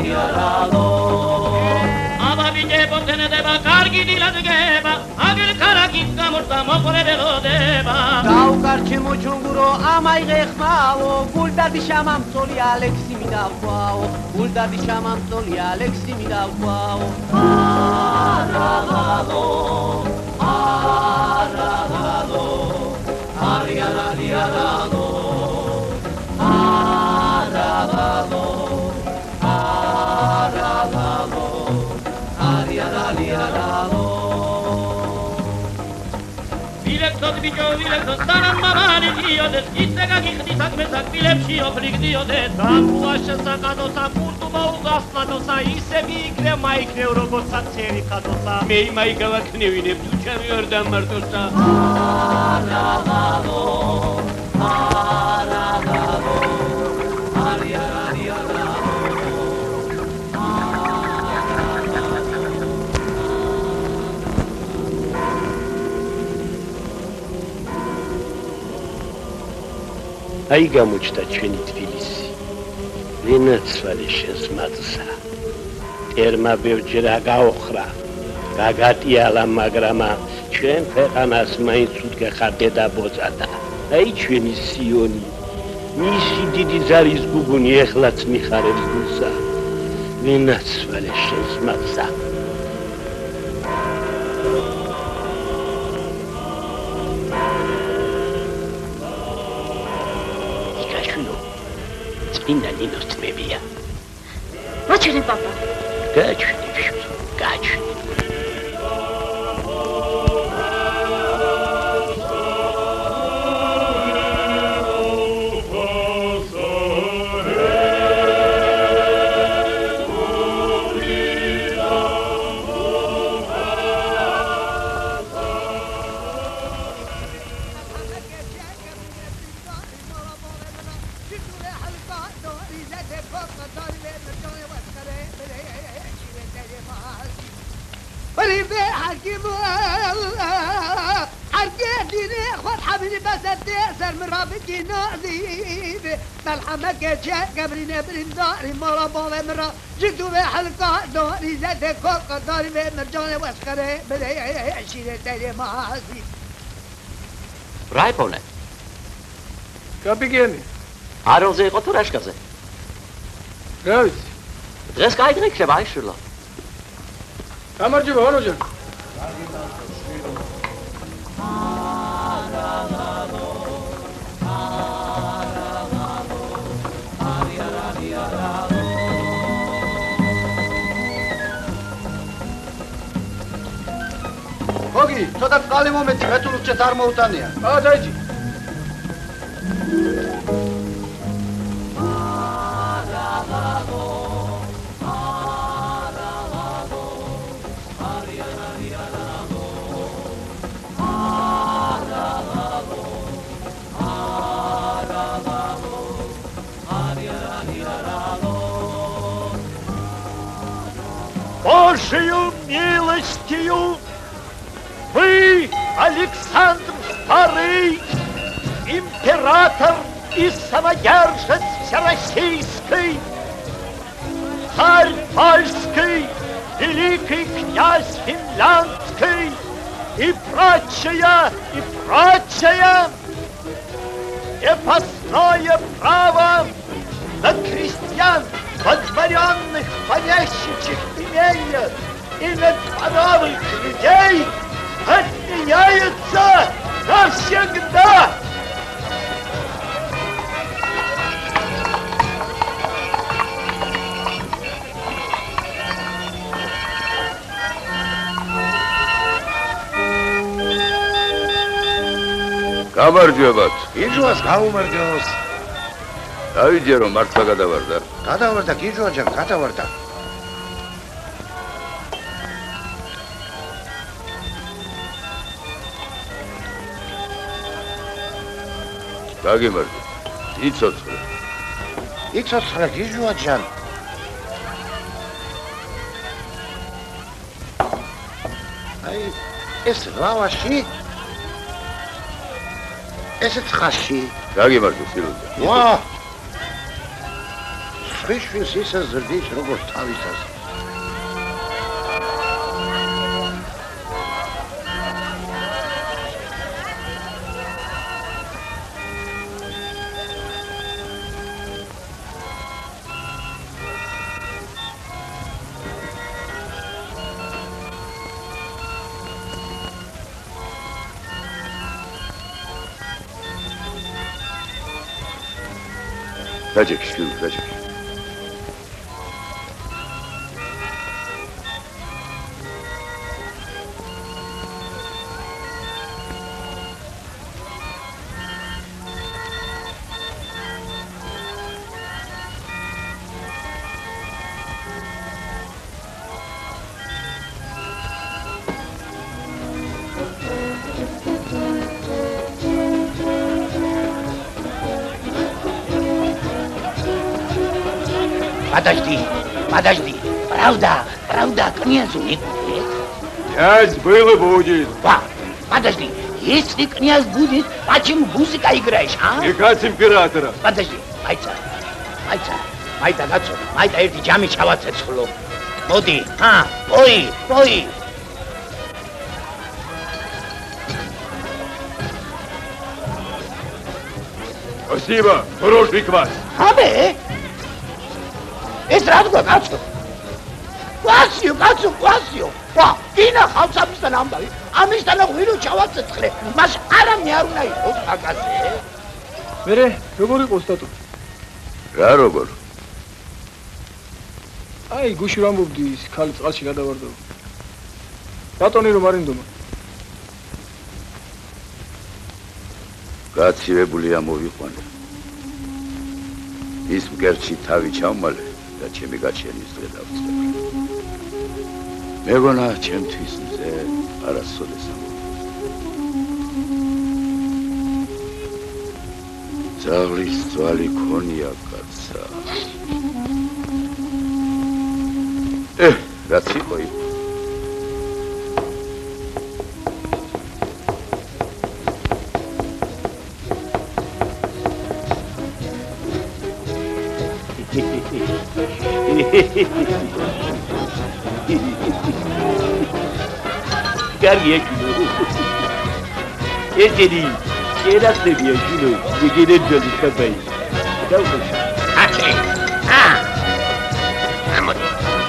აბა ბიჭებო გენდება კარგი დილად გება აგერ კარაკით გამორთა მოყრე ველოდება გაუკარჩე მოჩონგურო ამაიღე ხმაო გულდადი შამამწოლი ალექსი მიდაყვაო გულდადი შამამწოლი ალექსი მიდაყვაო არაღალო არაღალო არიარალო არაღალო არაღალო არიარალო Vilektot bicho vilektot saram mamani diodes Itsega gixdisak mesak bilebshi oflik diodes Gakuasha sakadosa kurtuba ugasnadosa ise bikre maikne urogotsa tseri kadosa Mei maigava knevine tuchami ordan martosa Aragalo Aragalo Ariyariyaralo აი გამოჩნდა ჩვენი თბილისი ვინაცვალე შეზმაძსა ერმა ბევრჯერ აგაოხრა გაგატიალა მაგრამ ჩვენ ქვეყანას მაინც უდგეხარდე და ბოწადა აი ჩვენი სიონი მისი დიდი ზარის გუგუნი ეხლაც მიხარებს გულსა ვინაცვალე შეზმაძსა Inda Ninos tmebia. Rachel papa. Gachni pshuto, gachni. ملحمك جاء قبل نبرين داري مرا بابا مرا جدو بحلقة داري زاد كوكا داري بمرجاني واسكري بدي عشيرة تالي معازي راي بولي كابيجيني عارو زي قطورش كذا راويس درس قاعد ريك شبعي شلا أمر جيبه هونو جان გოგი, ცოტა წყალი მომეცი, მე თუ ლუჩეს არ მოუტანია. დაიჭი. Божию милостью вы, Александр II, император и самодержец всероссийский, царь польский, великий князь финляндский и прочее, крепостное право на крестьян, водворенных, помещичьих имениях и на дворовых людей отменяется навсегда. გამარჯვებათ. გიჟვას გაუმარჯოს. დავიჯე რომ მართლა გადავარდა. გადავარდა გიჟვა ჯან, გადავარდა. გაგიმარჯვე. იცოცხლე. იცოცხლე გიჟვა ჯან. აი ეს ლავაში ესეც ხაში. გაგიმარჯვე სილუზე. ვა! ხვიშვილს ისე ზრდის, როგორც თავისას. Rajek, şunu, Rajek. Подожди. Правда, князю не будет. Князь был и будет. Подожди, если князь будет, почему музыка играешь, а? Приказ императора. Подожди, майта ერთი ჯამი ჩავაცეცხლო. მოდი, პოი. Спасибо, хороший квас. Абе? ეს რა თქვა, კაცო? კვასიო. კინა ხავს ამისთან ამბავი. ამისთან ღვინო ჩავაცეცხლე. მას არამე არ უნდა იყოს აკაზე. მერე როგორ იყო სტატუ? რა როგორ? აი გუში რამბობდი ის ქალი წყალში გადავარდა. ბატონი რომ არინდომა. გაცივებულია მოვიყვანე. ის მკერდში თავი ჩავმალე. და ჩემი გაჩენის დღე დავწყებ. მეგონა ჩემთვის მზე არასოდეს ძაღლის ძვალი ქონია კაცსა. რაც იყო იყო. Კარგია შილო. ეჭედი, ერასებია შილო. გიგერეჯალი ხაბაი. დაუხო. აკე. ამოდი.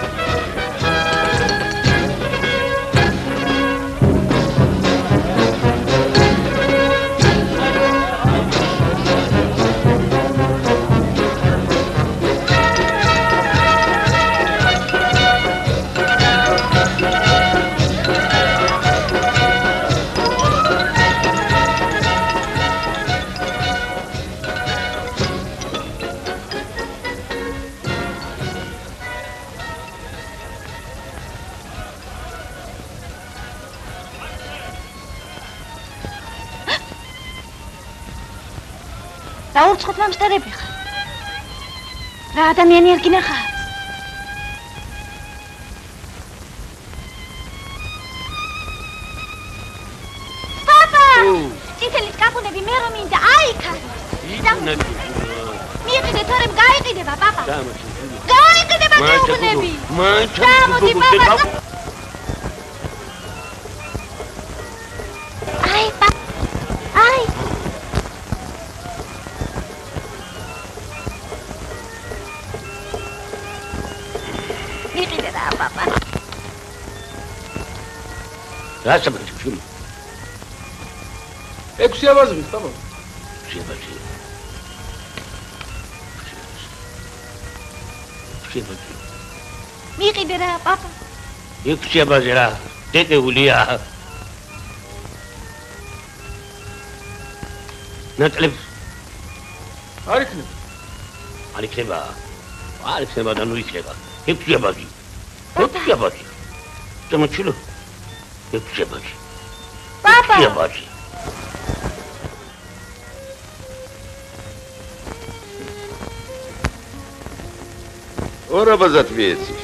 დაურცხოთ მამსტერები ხარ. რა ადამიანი არ გინახავს? პაპა! წითელი კაპუნები მე რომ მინდა აიქარ. მიიყიდე თორემ გაიყიდება პაპა. გაიყიდება კაპუნები. გამოდი პაპა. რა საქმეა შვილო? 6 აბაზრის, პაპა. 6 აბაზრი. მიიყიდე რა, პაპა. 6 აბაზრი რა, დეტეულია. ნაკლებს არ იქნება. არ იქნება და ნუ იქნება. 6 აბაზრი. 6 აბაზრი. შემოჩილო. 6 აბაზრი. Папа! 6 აბაზრი. ორაბაზად მიეცის.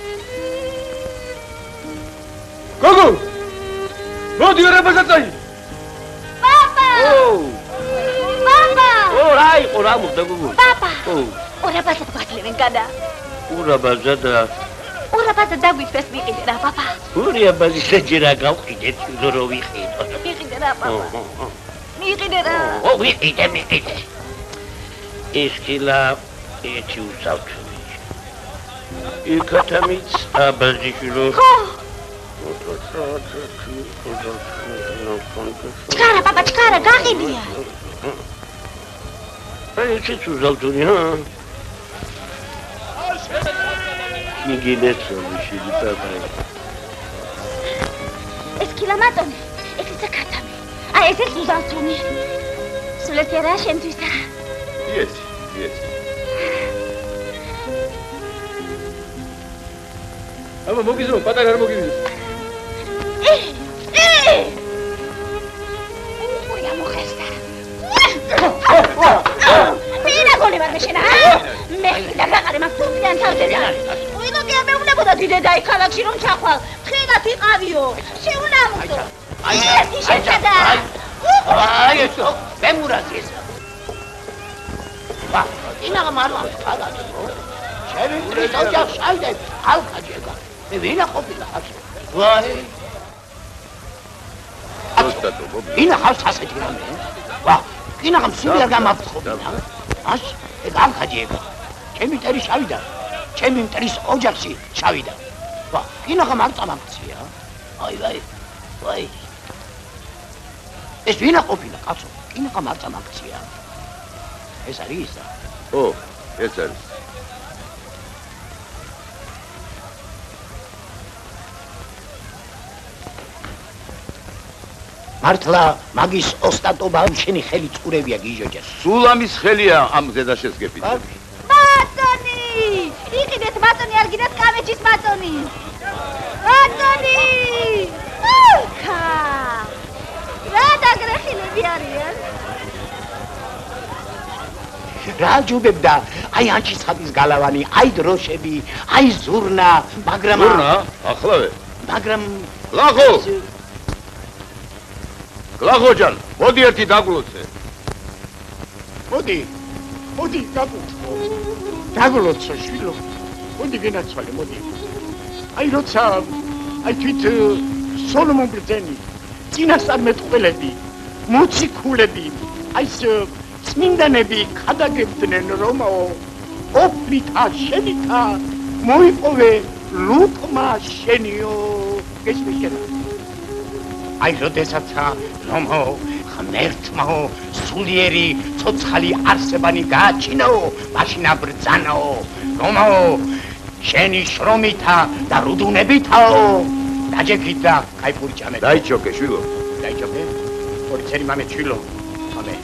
გოგო! მოდი ორაბაზად წაი. Папа! Папа! რა იყო რა მოხდა გოგო? Папа! ორაბაზად გვაძლევენ გადა. ურაბაზადა. ორაბაზად დაგვიწეს მიყიდე რა პაპა. ურაბაზის ჯერა გავყიდეთ, რო ვიყიდო. მიყიდე რა პაპა. მიყიდე რა. ვიყიდე. ეს კილა ეჩი უსავთ. იქათამიც აბაზიშვილო. ჩქარა პაპა, ჩქარა, გაყიდია. ეჩი უსავთუნია. მიგინეთო ვიშვილი პაპა. ეს კილა მატონი, ეს ისე ქათამი. აი ეს უსავთუნი. სულეთი რა შენთვისა. Yes. აბა მოგიზრო, პატარა არ მოგიზრო. უია მოხესდა. მირა გოლება შენა. მე და გაყარე მაგ თურქიან თავზე. უილა გემეუნებოდა დიდედაი ქალაქში რომ ჩახვალ. თხილად იყავიო. შეუნამუდო. აი შეჭადა. აი ესო, მემურაზის. ვა, ინა მარლა, აგაჩო. შევიდრე ოჯახ შალდე, ალკაჯეკა. ვინა ყოფილა ახლა. ვაი. ოსტატო, ვინა ხავს ასეთი რამე? ვა, ვინა გამსულიერ გამაფრთხობინა. ას, ეგ ალკაჯეკა. ჩემი ტერი შავიდა. ჩემი მტრის ოჯახში შავიდა. ვა, ვინა გამარწამაქცია. ვაი. ეს ვინა ყოფილა, კაცო? ვინა გამარწამაქცია. ეს არის ისა. ეს არის. მართლა მაგის ოსტატობა შენი ხელი წურებია გიჟოჯას. სულ ამის ხელია ამ ზედაშეზგებით. მატონი! იყიდეთ მატონი, არ გინდათ კამეჩის მატონი. მატონი! ხა! რა დაგრეხილები არიან? რა ჯუბებდა? აი ანჩისხატის გალავანი, აი დროშები, აი ზურნა, მაგრამ ზურნა? ახლავე. მაგრამ გლახოჯან, მოდი ერთი დაგლოცე. მოდი დაგლოცო. დაგლოცო შვილო. მოდი გენაცვალე, მოდი. აი როცა აი თვით სოლომონ ბრძენი, წინასწარ მეტყველები, მოციქულები, აი წმინდანები ხადაგებდნენ რომაო ოფლითა შენითა მოიპოვე ლუკმა შენიო გესმიშენ აი როდესაც რომაო ღმერთმაო სულიერი ცოცხალი არსებანი გააჩინაო მაშინ აბრძანაო რომაო შენი შრომითა და რუდუნებითაო დაჯექით და кайფური ჭამეთ დაიჩოკე შვილო დაიჩოკე ორცერი მამე შვილო მამე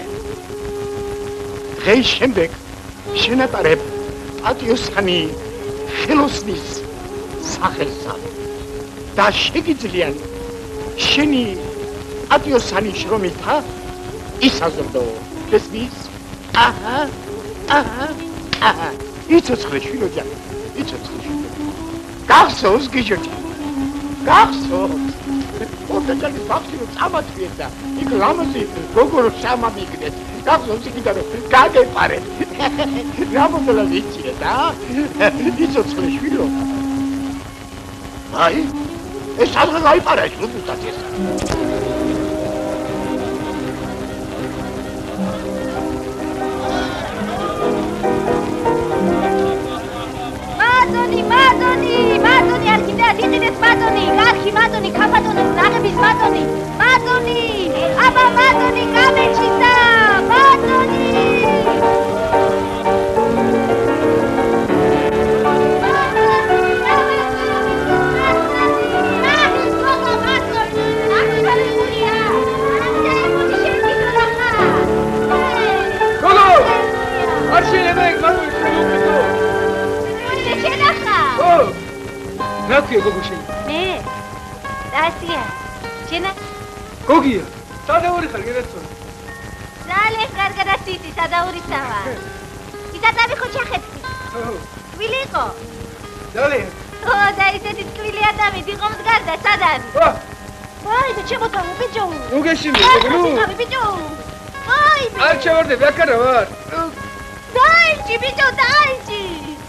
დღეს შემდეგ შენატარებ პატიოსანი ხელოსნის სახელსა და შეგიძლიან შენი პატიოსანი შრომითა ისაზრდო გესმის? აჰა იცოცხლე შვილოჯან იცოცხლე გახსოვს გიჟოჯი გახსოვს ორდაჭალის ბავშვი რომ წამათვიეთ და იქ ლამაზი როგორ სამამიგდეთ გახსოვს იქიდან რომ გაგეპარეთ რა მოდელა ვიციეთ იცოცხლე შვილო აი ეს სადღა გაიპარა ეს როდესაც ეს მატონი არ კიდეათ იყიდეთ მატონი კარგი მატონი ქაპატონოს ნაღების მატონი აბა მატონი კამეჩისა მატონი რატია გოგოშენ? მე? რატია? შენა? გოგია, სადაური ხარ გერაცო? ძალიან კარგად ციცი სადაურიცავა. იცადები ხო ჩახეთქი? twili იყო? ძალიან. და ისეთი twili ადამი იყო მდგარდა სადარი? ვაი, და ჩემოთავო ბიჭო. უგეშიმე, გოგო. ბიჭო. ვაი. არ ჩავარდები, აქ არა ვარ. Dajcie, Bicio, dajcie!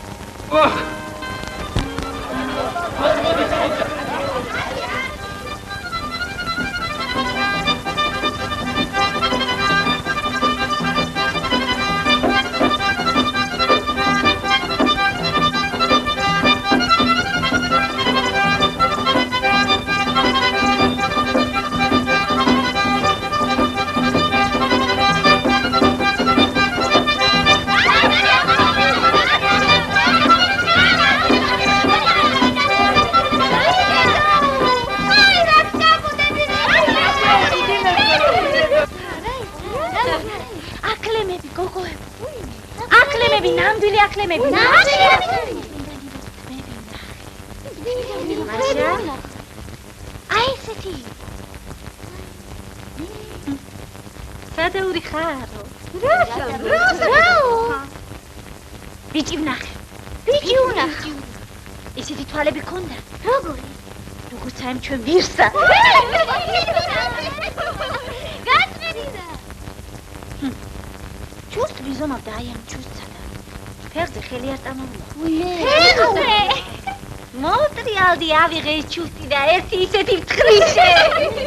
فدوري خارو بيجي ونخ بيجي ونخ ایسی توالة بکنده روگو تایم چون ویرسا گاز بریده چوست بیزم اب دایم چوست ساده پرد خیلی ارتمام پرده مادری آدی آوی غیر چوستی ده ارتی ستیب تخریشه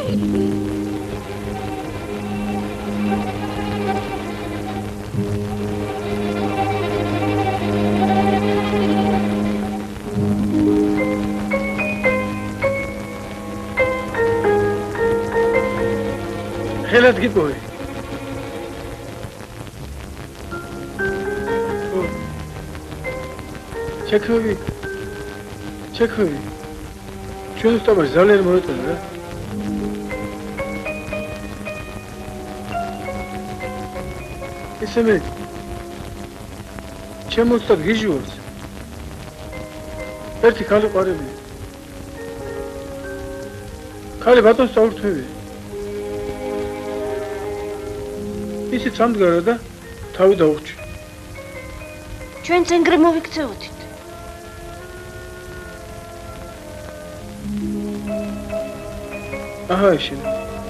خیلی تگید بایی چه خوبی؟ چه خوبی؟ چون استا باش زالر مورد داره؟ اسمه چه مستاد گیجی ورز؟ برتی کالی قاره بی کالی باتون ساور توی بی ისი წამდგარა და თავი დაუჭი. ჩვენ წენგრე მოვიქცეოდით. აჰა შენ.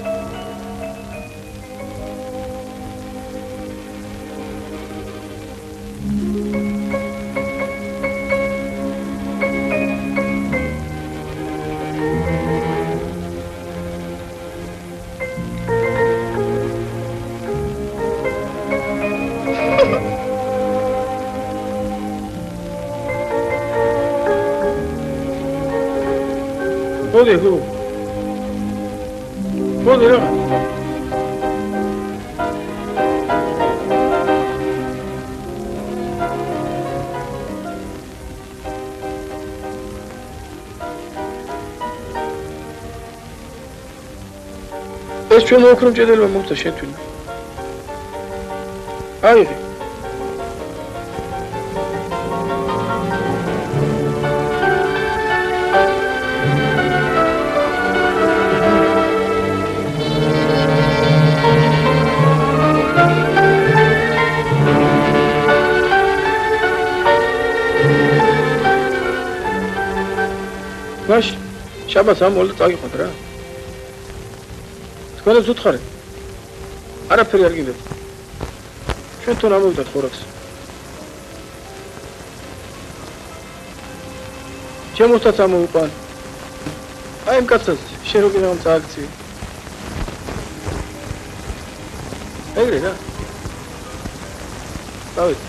خودی خود خودی رو ეს ჩვენ ოქრომ ჭედელმა მოხდა შეთვინა აიღე باش شاباس هم ولد წაიღოთ რა თქვენებს უთხარით არაფერი არ გინდათ ჩვენ თვითონ ამოვიდათ ხორაქს ჩემოსაც ამოვიყვან აი ამ კაცს შენ რო გინდა წააქცი ეგრე რა დავით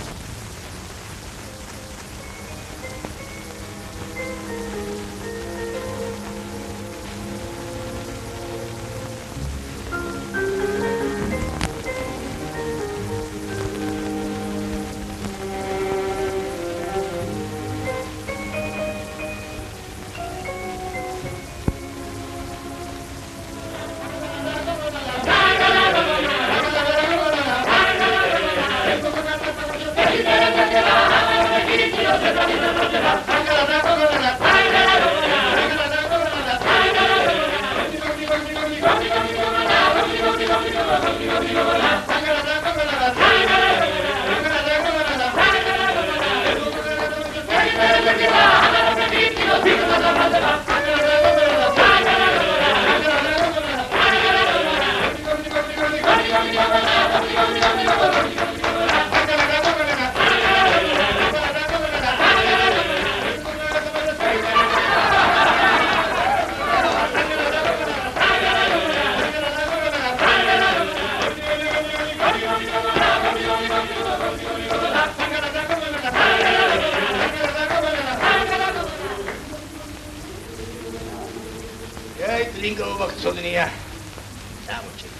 ლინგო ვახცოდნია. სამოჩი.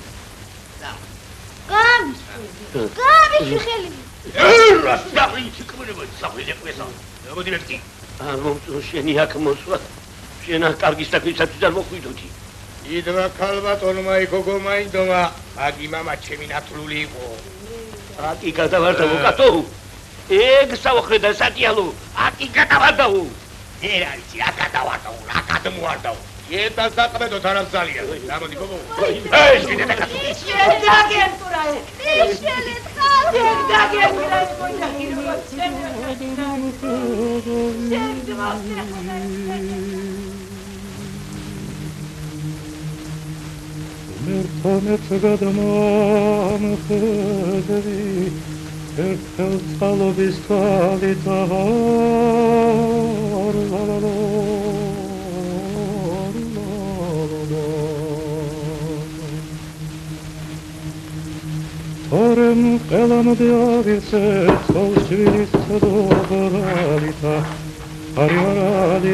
გამიშვი ხელი. რასტავი ჩიკმრება საფილე ყვესა. როგორ დირექტი? არ მომწონს შენი აქ მოსვლა. შენ აქ კარგი საქმისათვის არ მოხვიდოდი. იდმა ქალბატონმა იქოგო მაინდომა, აგი მამა ჩემი ნათლული იყო. აკი გადავარდა უკათო. ეგ საოხრედა სატიალო. აკი გადავარდაო. ვერ არის რა გადავარდაო, რა გადმოვარდაო. ერთად დაყბედოთ არამძალია. გამოდი გოგო. ეს კიდე დაკაცო. შედაგენტურა. შელეთ ხალხი შედაგენტურა გონდა გირმო. მერტომეთ გადამამხედი ერთხელ წყალობის თვალით ორემ ყელამდი ავირცე ცოლშვილის ცოდობრალითა არიარადი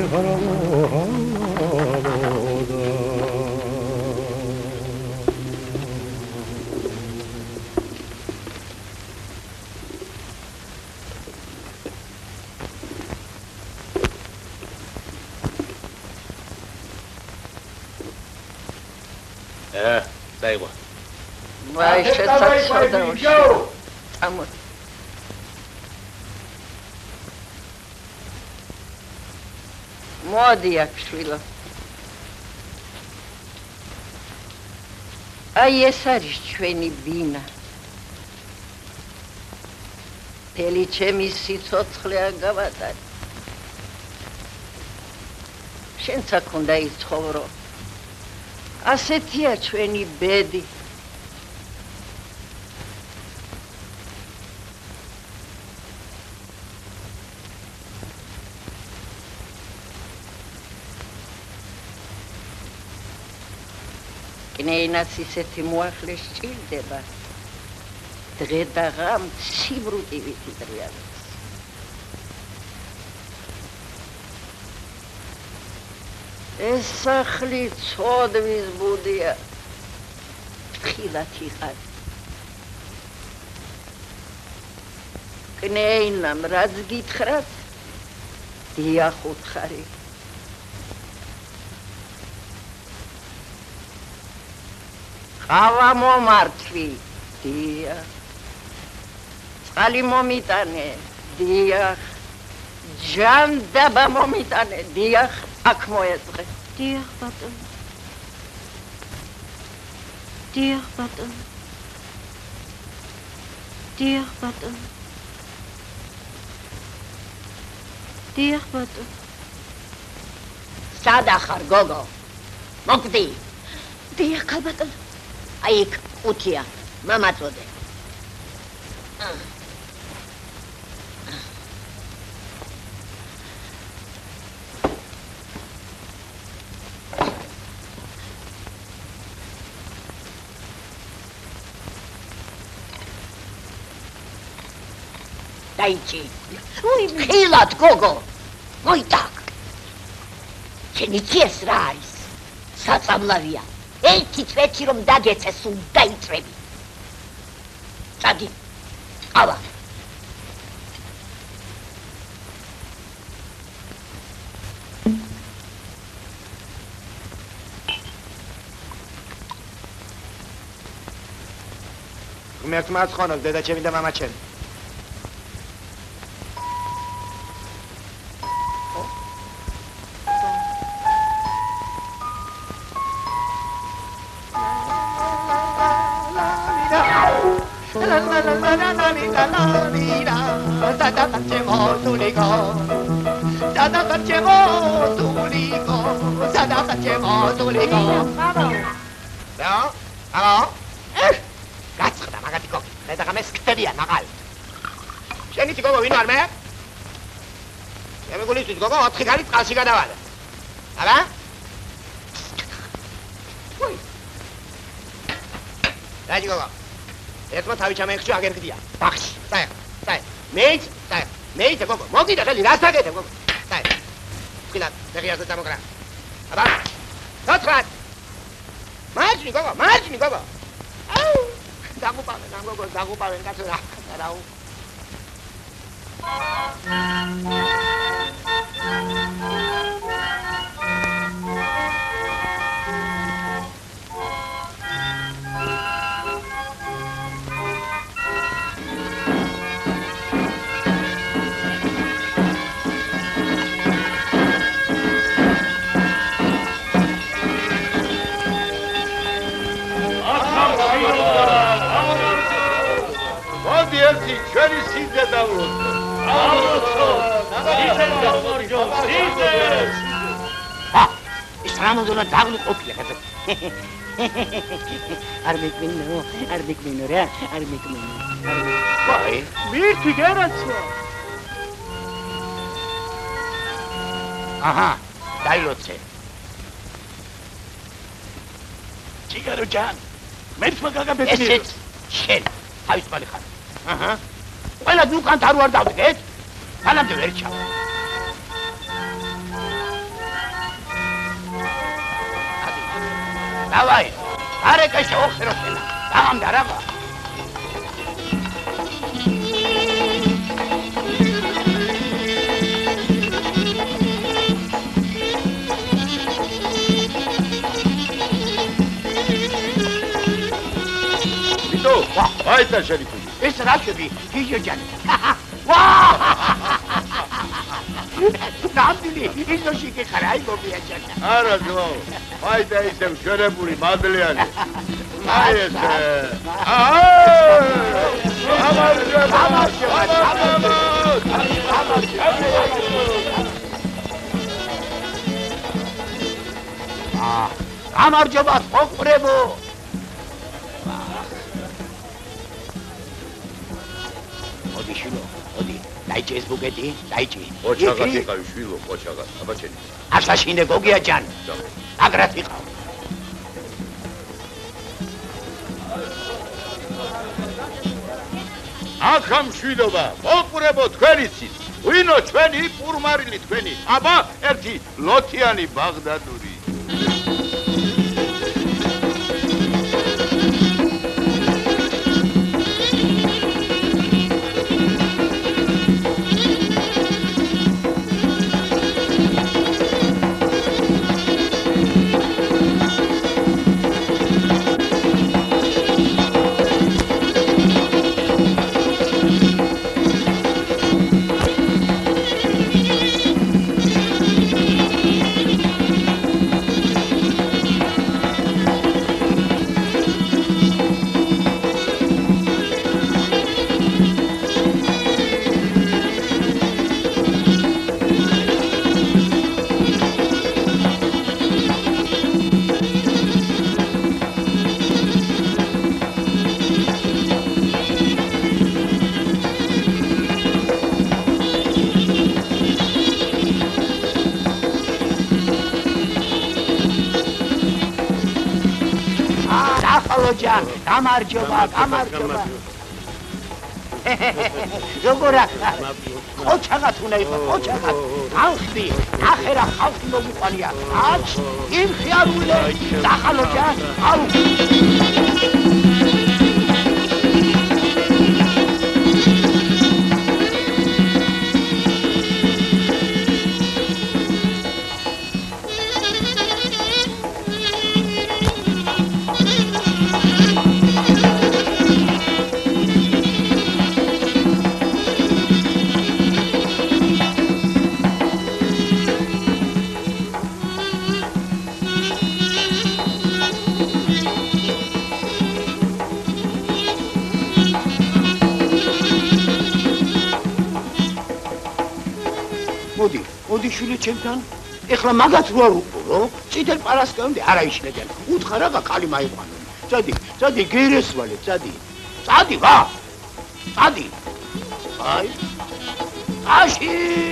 ხარავოდა დაიღო. ვაი შეცაცხოდა. ამო. მოდი აქ შვილო. აი ეს არის ჩვენი ბინა. მთელი ჩემი სიცოცხლე აგავატარი. შენც აქ უნდა იცხოვრო. ასეთია ჩვენი ბედი. კნეინაც ისეთი მოახლე სჭირდება. დღე და ღამ ციბრუტივით იტრიალებს. ეს სახლი ცოდვის ბუდია. ხილათ იყარ. კნეინამ რაც გითხრათ, დიახ უთხარი. ყავა მომართვი, დიახ. წყალი მომიტანე, დიახ. ჯანდაბა მომიტანე, დიახ. აქ მოეწყე. დიახ ბატონო. დიახ ბატონო. დიახ ბატონო. დიახ ბატონო. სადახარ გოგო? მოკვდი. დიახ ბატონო. აი იქ ყუთია, მამაწოდე. დაიჭი. ხილად გოგო. მოიტაკ. შენი ძიეს რა არის? საწამლავია. ერთი წვეთი რომ დაგეცე სულ დაიწრები. წადი. ყავა. ღმერთ მარცხონოს დედა ჩემი და მამა ჩემი. გოგო 4 ხალი წყალში გადავადა. აბა? დაიჯი გოგო. ერთმა თავი ჩამეიხჩი აგერ ხდია. ბახში. დაი. მეიც, დაი. მეიც გოგო. მოგიდა ხელი, რას აგეთე გოგო? დაი. ხილად, დაღიაზე დამოგრა. აბა? Totrat! Margini, gogo, margini, gogo! Au! Zakupałem, kacu, rau. მოდი ერთი ჩვენი სიძე დავროცო. დავროცო. სიძე გამორჯო, სიძე. ის რამოდენა დაღლიყופია კაცო. არ მეკმინო რა, არ მეკმინო. ვაი, მირთი გერაცვა. აჰა, დაილოცე. ჩიგარო ჯან, მერცმა გაგაბეჭდი. ესეც შენ, თავის მალე ხარ. აჰა. ყველა უკან თარო არ დავდგეთ? მანამდე ვერ ჩავ. დავაი, არეკა შეოხერო შენა. დამდა რაღა. აი და შენი თვი. ეს რა შვები? გიჟო ჯანი. ვა! ნამდვილი, ისოში კი ხარ, აი გობია ჯანი. არა ძმაო. აი და ისე მშვენებული მადლიანი. აი ეს. გამარჯობა, მოყრებო. დაიჭი ეს ბუკეტი, დაიჭი. ოჩაღად იყავი შვილო, ოჩაღად. აბა ჩენი. ასაშინე გოგია ჯან. აგრად იყავ. ახლა მშვიდობა, მოყურებო თქვენი ცით. ვინო ჩვენი პურმარილი თქვენი. აბა ერთი ლოთიანი ბაღდადური. ჯან, გამარჯობა. როგორ ახლა? ოჩაღად უნდა იყოს, ოჩაღად. ხალხი, ნახე რა ხალხი მომიყვანია. აჩ, იმ ხიარულე, დახალო ჯან, აუ. მოდი შვილი ჩემთან, ეხლა მაგათ რო არ უყურო, წითელ პარასკევამდე არ აიშლებიან. უთხარ რა კალი მაიყვანო. წადი, გერესვალე, წადი. წადი, ვა! წადი. აი. აში!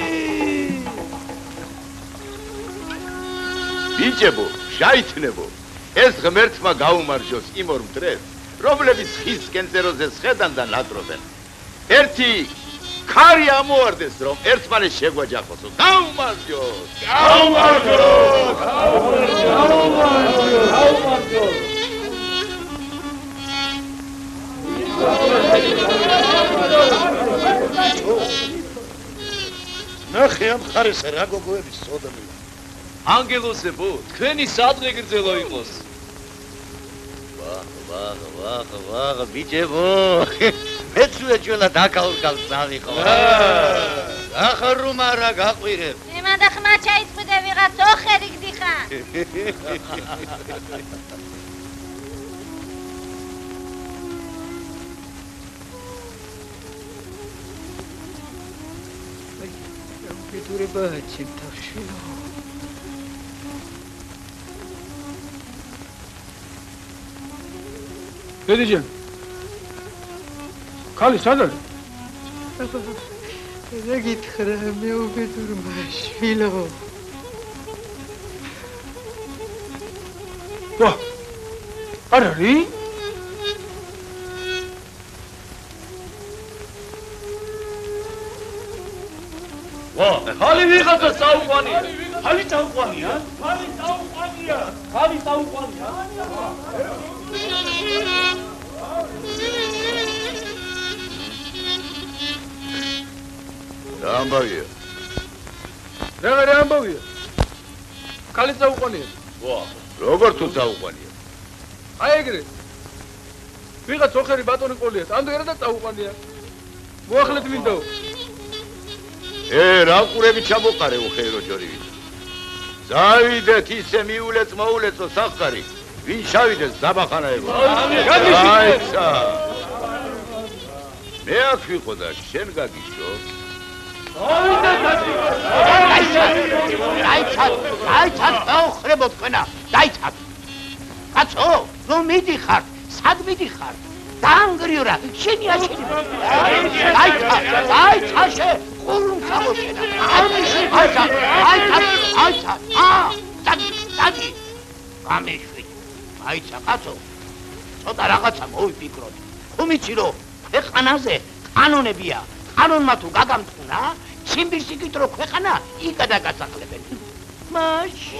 ბიჭებო, შაითნებო. ეს ღმერთმა გაუმარჯოს იმ ორ მტრეს, რომლებიც ხის კენწეროზე სხედან და ნადრობენ. ერთი ქარი ამოვარდეს რომ ერთმანეთს შეგვაჯახოსო. გაუმარჯოს! ნახე ამ ხარესა რა გოგოების სოდამი. ანგელოსებო, თქვენი სადღე გრძელო იყოს. ვაღ, ბიჭებო. მეც უეჭველა დაკაურკალ ძავი ხო. ახარუმ არა გაყვირებ. იმადა ხმა ჩაიწვიდე ვიღაც ოხერი გდიხა. გიტურება ჩიტაშილო. დედიჯან ქალი სად არის? რა გითხრა მე უბედურმა შვილო. ვა არ არის? ვა, ხალი ვიღაცა საუყვანია. ხალი საუყვანია? ხალი საუყვანია. ხალი საუყვანია. რა ამბავია? რა ამბავია? ქალი საუყვანია. ვა, როგორ თუ საუყვანია? აი ეგრე. ვიღაც ოხერი ბატონი ყოლია, ანდო ერადაც საუყვანია. მოახლეთ მინდაო. რა ყურები ჩამოყარე უხერო ჯორივით. დავიდეთ ისე მიულეც მოულეცო სახკარი. ვინ შავიდეს დაბახანაებო. აიცა. მე აქ ვიყო და შენ გაგიშო. დაიცად, დაუხრებო თქვენა, დაიცად. კაცო, რომ მიდიხარ, სად მიდიხარ? დაანგრიურა, შენი აშენი. დაიცაშე, ყურუმ სამოშენა. აიცა, დაგი. გამიშვით. აიცა, კაცო, ცოტა რაღაცა მოვიფიქროთ. ხუმიცი რომ ქვეყანაზე კანონებია. კანონმა თუ გაგამთხუნა, ციმბირს იკითხრო ქვეყანა, იქადა გასახლებენ. მაშ.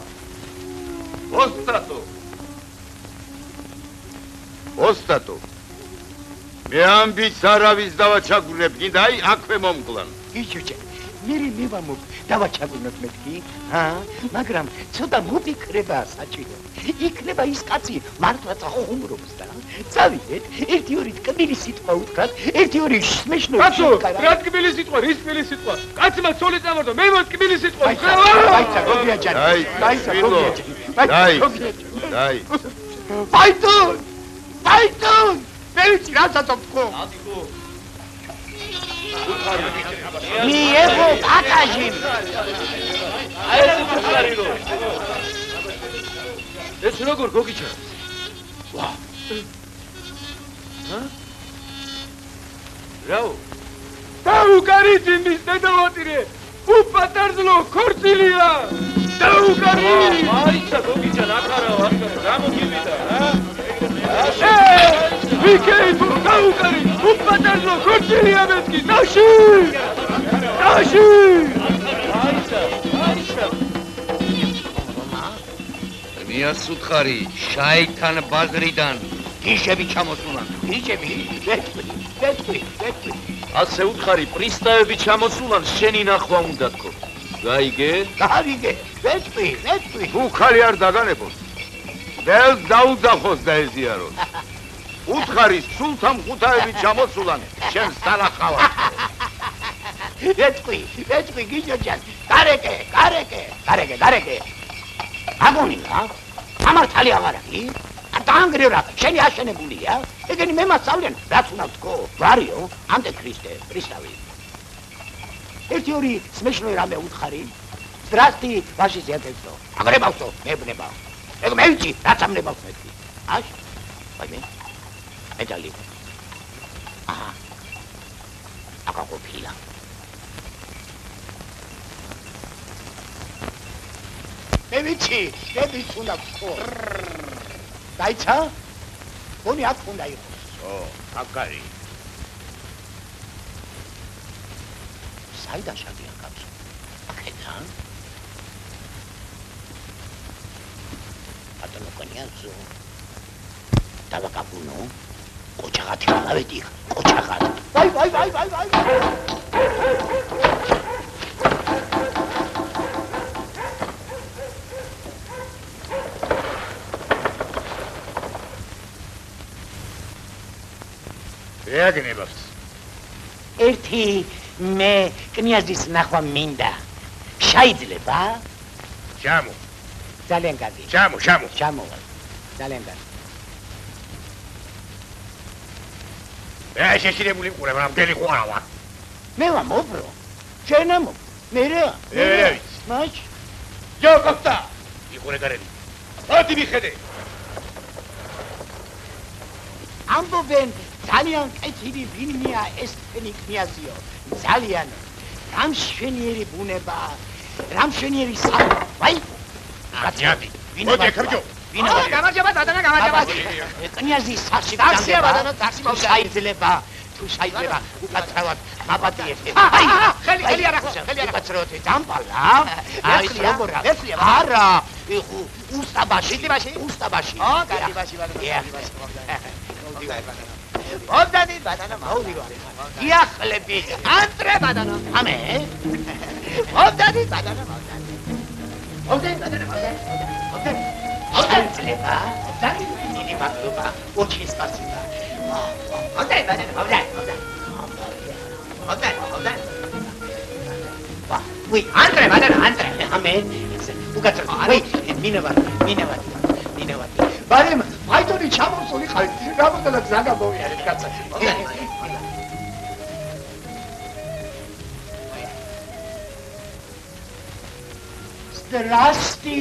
ოსტატო. მე ამბიც არავის დავაჩაგვრებ, კიდე აი აქვე მომკლან. იჩუჩე, მერი მივამობ დავაჩაგვრნოთ მეთქი, მაგრამ ცოტა მოფიქრება საჭირო. იქნება ის კაცი მართლაც ხუმრობს და წავიდეთ, ერთი-ორი ტკბილი სიტყვა უთხრათ, ერთი-ორი სმეშნო კაცო, რა ტკბილი სიტყვა, რის ტკბილი სიტყვა? კაცმა ცოლი წამორდა, მე მოს ტკბილი სიტყვა ვქრა. დაიცა, გოგიაჯანი. დაი. Python! მე ვიცი რასაც ვთქო. მიიღო აკაჟი. აი ეს უცხარი რო. ეს როგორ გოგიჩა? ვა. რაო? დაუკარით იმის დედავატირე. უპატარძლო ქორწილია. დაუკარით. აიცა გოგიჩა ნახარავ, რა მოგივიდა, ვიქეით დაუკარი, უპატარძლო ქორწილია მეთქი, ნაში! აიცა. მიას უთხარი, შაითან ბაზრიდან. გიშები ჩამოსულან, ვეთქვი. ასე უთხარი, პრისტავები ჩამოსულან, შენი ნახვა უნდა თქო. გაიგე? გავიგე, ვეთქვი. თუ ხალი არ დაგანებოს. ველს დაუძახოს და ეზიაროს. უთხარი სულთან ხუთაები ჩამოსულან, შენს დანახავა. ვეთქვი, გიჯოჯან. გარეკე. აგონია? ამართალი აღარ არის? დაანგრიურა, შენი აშენებულია? ეგენი მე მასწავლენ, რაც უნდა ვთქო. ვარიო, ანტიქრისტე, პრისტავი. ერთი-ორი სმეშნოი რამე უთხარი. Здрасти, ваше сиятельство. Агребавто, небнебав. Ეგ მე ვიცი, რაც ამნებავს მეთქი. აშ? ვაიმე. ედალი. აჰა. აკა ყოფილა. მე ვიცი, უნდა ვთქო. დაიცა? გონი აქ უნდა იყოს. ო, აკარი. საიდან შადიან კაცო? აქედან? ბატონო კონიაზო. დავაკაპუნო. ყოჩაღათი გავედი, ყოჩაღათი. ვაი. ეაგნებავს. ერთი მე კნიაზის ნახვა მინდა. შეიძლება? ჩამო. ძალიან კარგი. ჩამო. ძალიან კარგი. მე შეშინებული მყურებ, რამდენი ყვარა ვარ. მე ვამობრო. შენამო. მე რა? მაშ. ჯოკოტა. იყურე გარები. მოდი მიხედე. ამბობენ ძალიან კეთილი ვინმეა ეს თქვენი კნიაზიო. ძალიან რამშვენიერი ბუნება, რამშვენიერი ვაი. აციადი. მოდი ხერჯო. ვინაო? გამარჯობა ბატონო, გამარჯობა. კნიაზის სახში ტაქსია ბატონო, ტაქსი მოვიდა. თუ შეიძლება უკაცრავად მაპატიეთ. ხელი არა ხოსა, ხელი არა. უკაცრავად დამპალა. აი როგორ არა, უსტაბაში. უსტაბაში. კარგი ბაში ბატონო. მოვდადი ბატონო, მოვდივარ. იახლები. ანტრე ბატონო. ამე. მოვდადი ბატონო, მოვდადი ბატონო, მოვდადი. შეიძლება. მოვდადი. დიდი მადლობა. ოჩის სპასიბა. მოვდადი ბატონო, მოვდადი. ვაი, ანტრე ბატონო, ანტრე. ამე. უკაცრავად. ვაი, მინევარ. ბარემ, ფაიტონი ჩამოსული ხარ. რამოდენად ზაგა მოვიარეთ კაცო. Здрасти.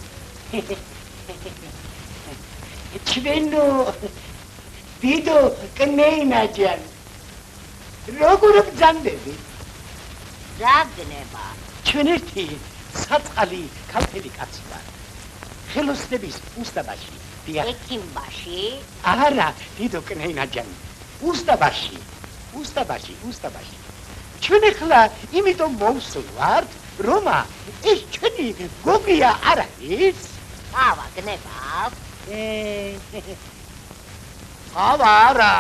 ჩვენო დიდო კნეინაჯან. როგორ ბძანდები? ძაგნება. ჩვენ ერთი საწყალი ქალთელი კაცი ვარ. ხელოსნების უსტაბაში. ექიმბაში? არა, დიდო კნეინაჯან. უსტაბაში. ჩვენ ახლა იმიტომ მოვსვართ, რომ ეს ჩვენი გოგია არ არის? ავა გნებავ. არა.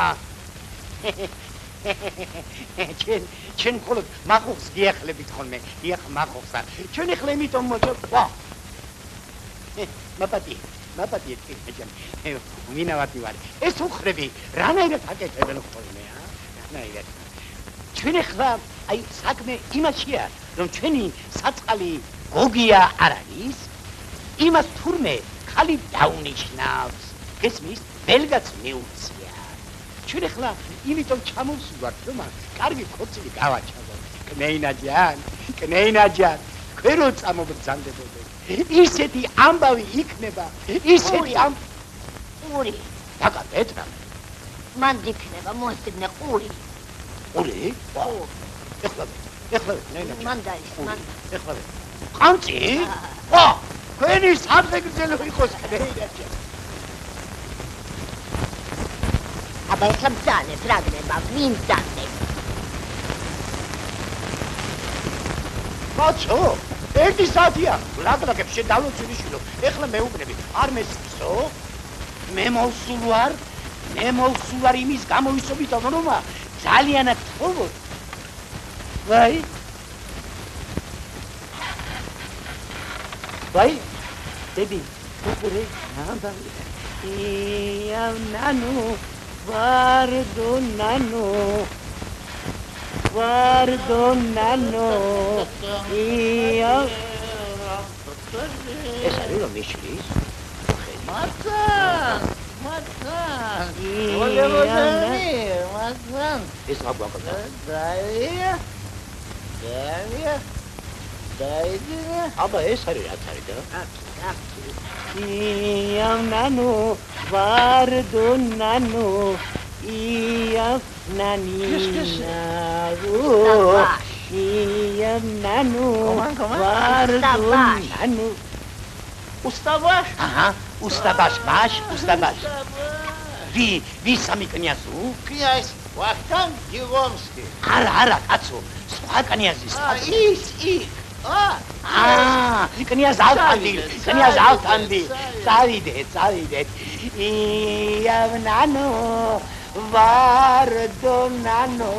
ჩვენ მხოლოდ მახუხს გიახლებით ხოლმე. დიახ, მახუხსა. ჩვენ ახლა იმიტომ მოჭვა. მაპატიეთ კნეინაჯან. მინავათი ვარ. ეს უხრები რანაირად აკეთებენ ხოლმე, რანაირად. ჩვენ ახლა აი საქმე იმაშია, რომ ჩვენი საწყალი გოგია არ არის, იმას თურმე ხალი დაუნიშნავს. გესმის? ბელგაც მიუწია. ჩვენ ახლა იმიტომ ჩამოვსვართ, რომ კარგი ხოცი გავაჩაღოთ. კნეინაჯან, თქვენ რო წამობრძანდებოდეთ. ისეთი ამბავი იქნება, ისეთი ყური. დაგაბეთ რა. მან იქნება მოსდნე ყური. ყური? ეხლა ნენა. მან დაიხმან. ეხლა. ყამწი? ვა! თქვენი საფეგრძელო იყოს კნეინაჯან. აბა ეხლა მძანებ რა გნება, ვინ მძანებ? კაცო, ერთი საათია, ლაგლაგებს შედავლოცილი შილო. ეხლა მეუბნები, არ მესმისო? მე მოვსულ ვარ იმის გამოვისობით, რომ ძალიანად თხოვოთ. ვაი, დედი, უყურე, ამბავი. ნანო, ვარდო ნანო. ეს არის რომ მიშლის? მაცან. ეს რა გვაქვს? დაიდინე. აბა ეს არის რაც არის და? ნანო, ვარდო ნანო. უსტაბაშ? აჰა, უსტაბაშ. ვის სამი კნიაზუ? კნიაზ ვახტანგ გიგომსკი. არა, კაცო, სხვა კნიაზის. ის იქ. კნიაზ ალთანდი. წავიდეთ. იავნანო, ვარდონანო,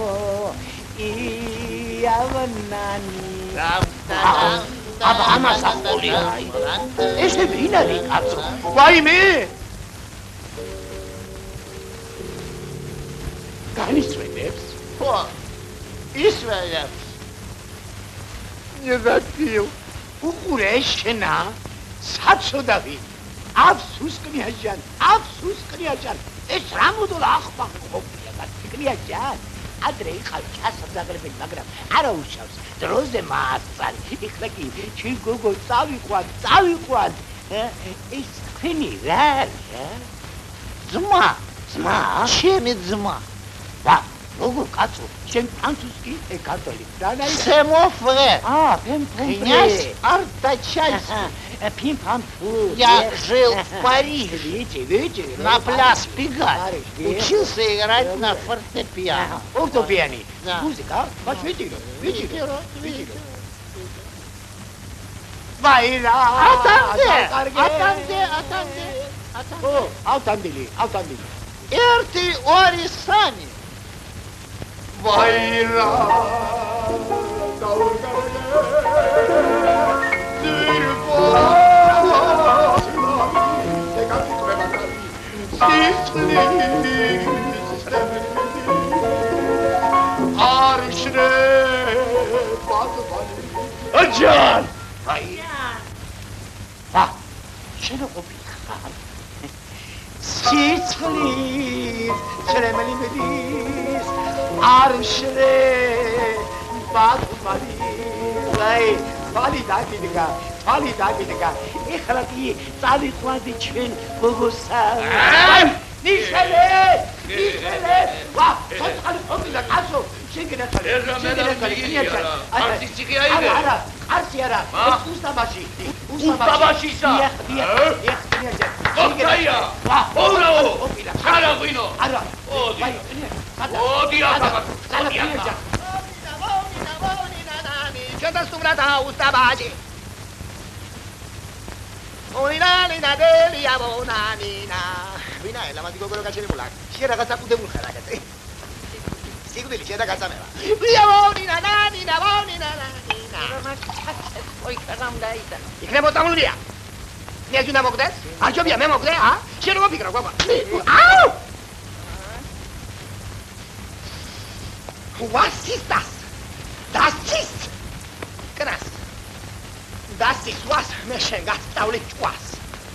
იავნანი. აბა ამას ახოლია. ესე ვინ არის კაცო? ვაიმე! განისვენებს? ხო, ისვენებს. ნებათიო, უყურე შენა, საცოდავი. აფსუს კნიაჟან. ეს რა მოდულა ახბა ყოფია კნიაჟან. ადრე იყავ ჩასაბზაგრებელი, მაგრამ არა უშავს. დროზე მასწარი. ეხლა კი ჩვენ გოგო წავიყვან. ეს თქვენი რა არის? ძმა. ჩემი ძმა. ვა, როგორ კაცო, შენ ფრანცუსკი, კათოლიკი. Семофре. Князь Артачальский. Я жил в Париже. Видите? На пляс Пегас. Учился играть на фортепиано. Фортепиано. Музыка? Ваш видели? Вайра. Атандели. Эрти Орисани. Вайра. Аджан! შენო ყოფილიყარ. სიცხლის შრემელი მედის არშრე ბატმარი. აი, ფალი დაგიდგა. ეხლა კი წავიყვანდი ჩვენ გოგოსა. ნიშელე! ვა, ცოცხალი ყოფილა კაცო. შენ გენახალე. არა, არცი არა. ეს უსტაბაში. უსტაბაშისა. დიახ. ოკაია. ოურაო. ხარა ღვინო. არა. ოდი აბა. Sumrata ustabagi. Oninanina delia bonanina. Vina la matico quello che c'è mulak. C'era casa pude mulak ragazzi. Sicuro che c'era casa meva. Via bonina nanina. Oi caram daita. E che bota mulia. Ne aiuta mogdes? Anche via me mogdes, ah? C'era un piccolo qua. Au! Was ist das? Das ist Krass. Das ist was mir schon gastaulich was.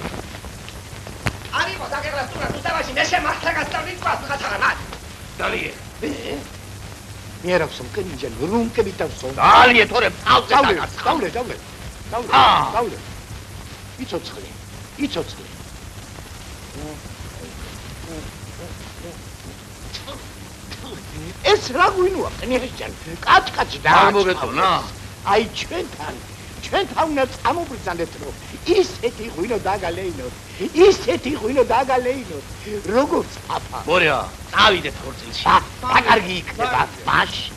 Arrivo da che rastura tutta la cinese ma sta gastaulich was gataganat. Dali. მიერავსო კნიჯან რუნკე მითავსო. დალი თორე ფავზე დაგას. დავლე. იცოცხლე. ეს რა გვინოა კნიჯან? კაჭკაჭი და არ მოგეწონა? აი ჩვენთან უნდა წამობრძანდეთ რომ ისეთი ღვინო დაგალეინოთ როგორც აფა მორია წავიდეთ ხორცილში და კარგი იქნება მაშინ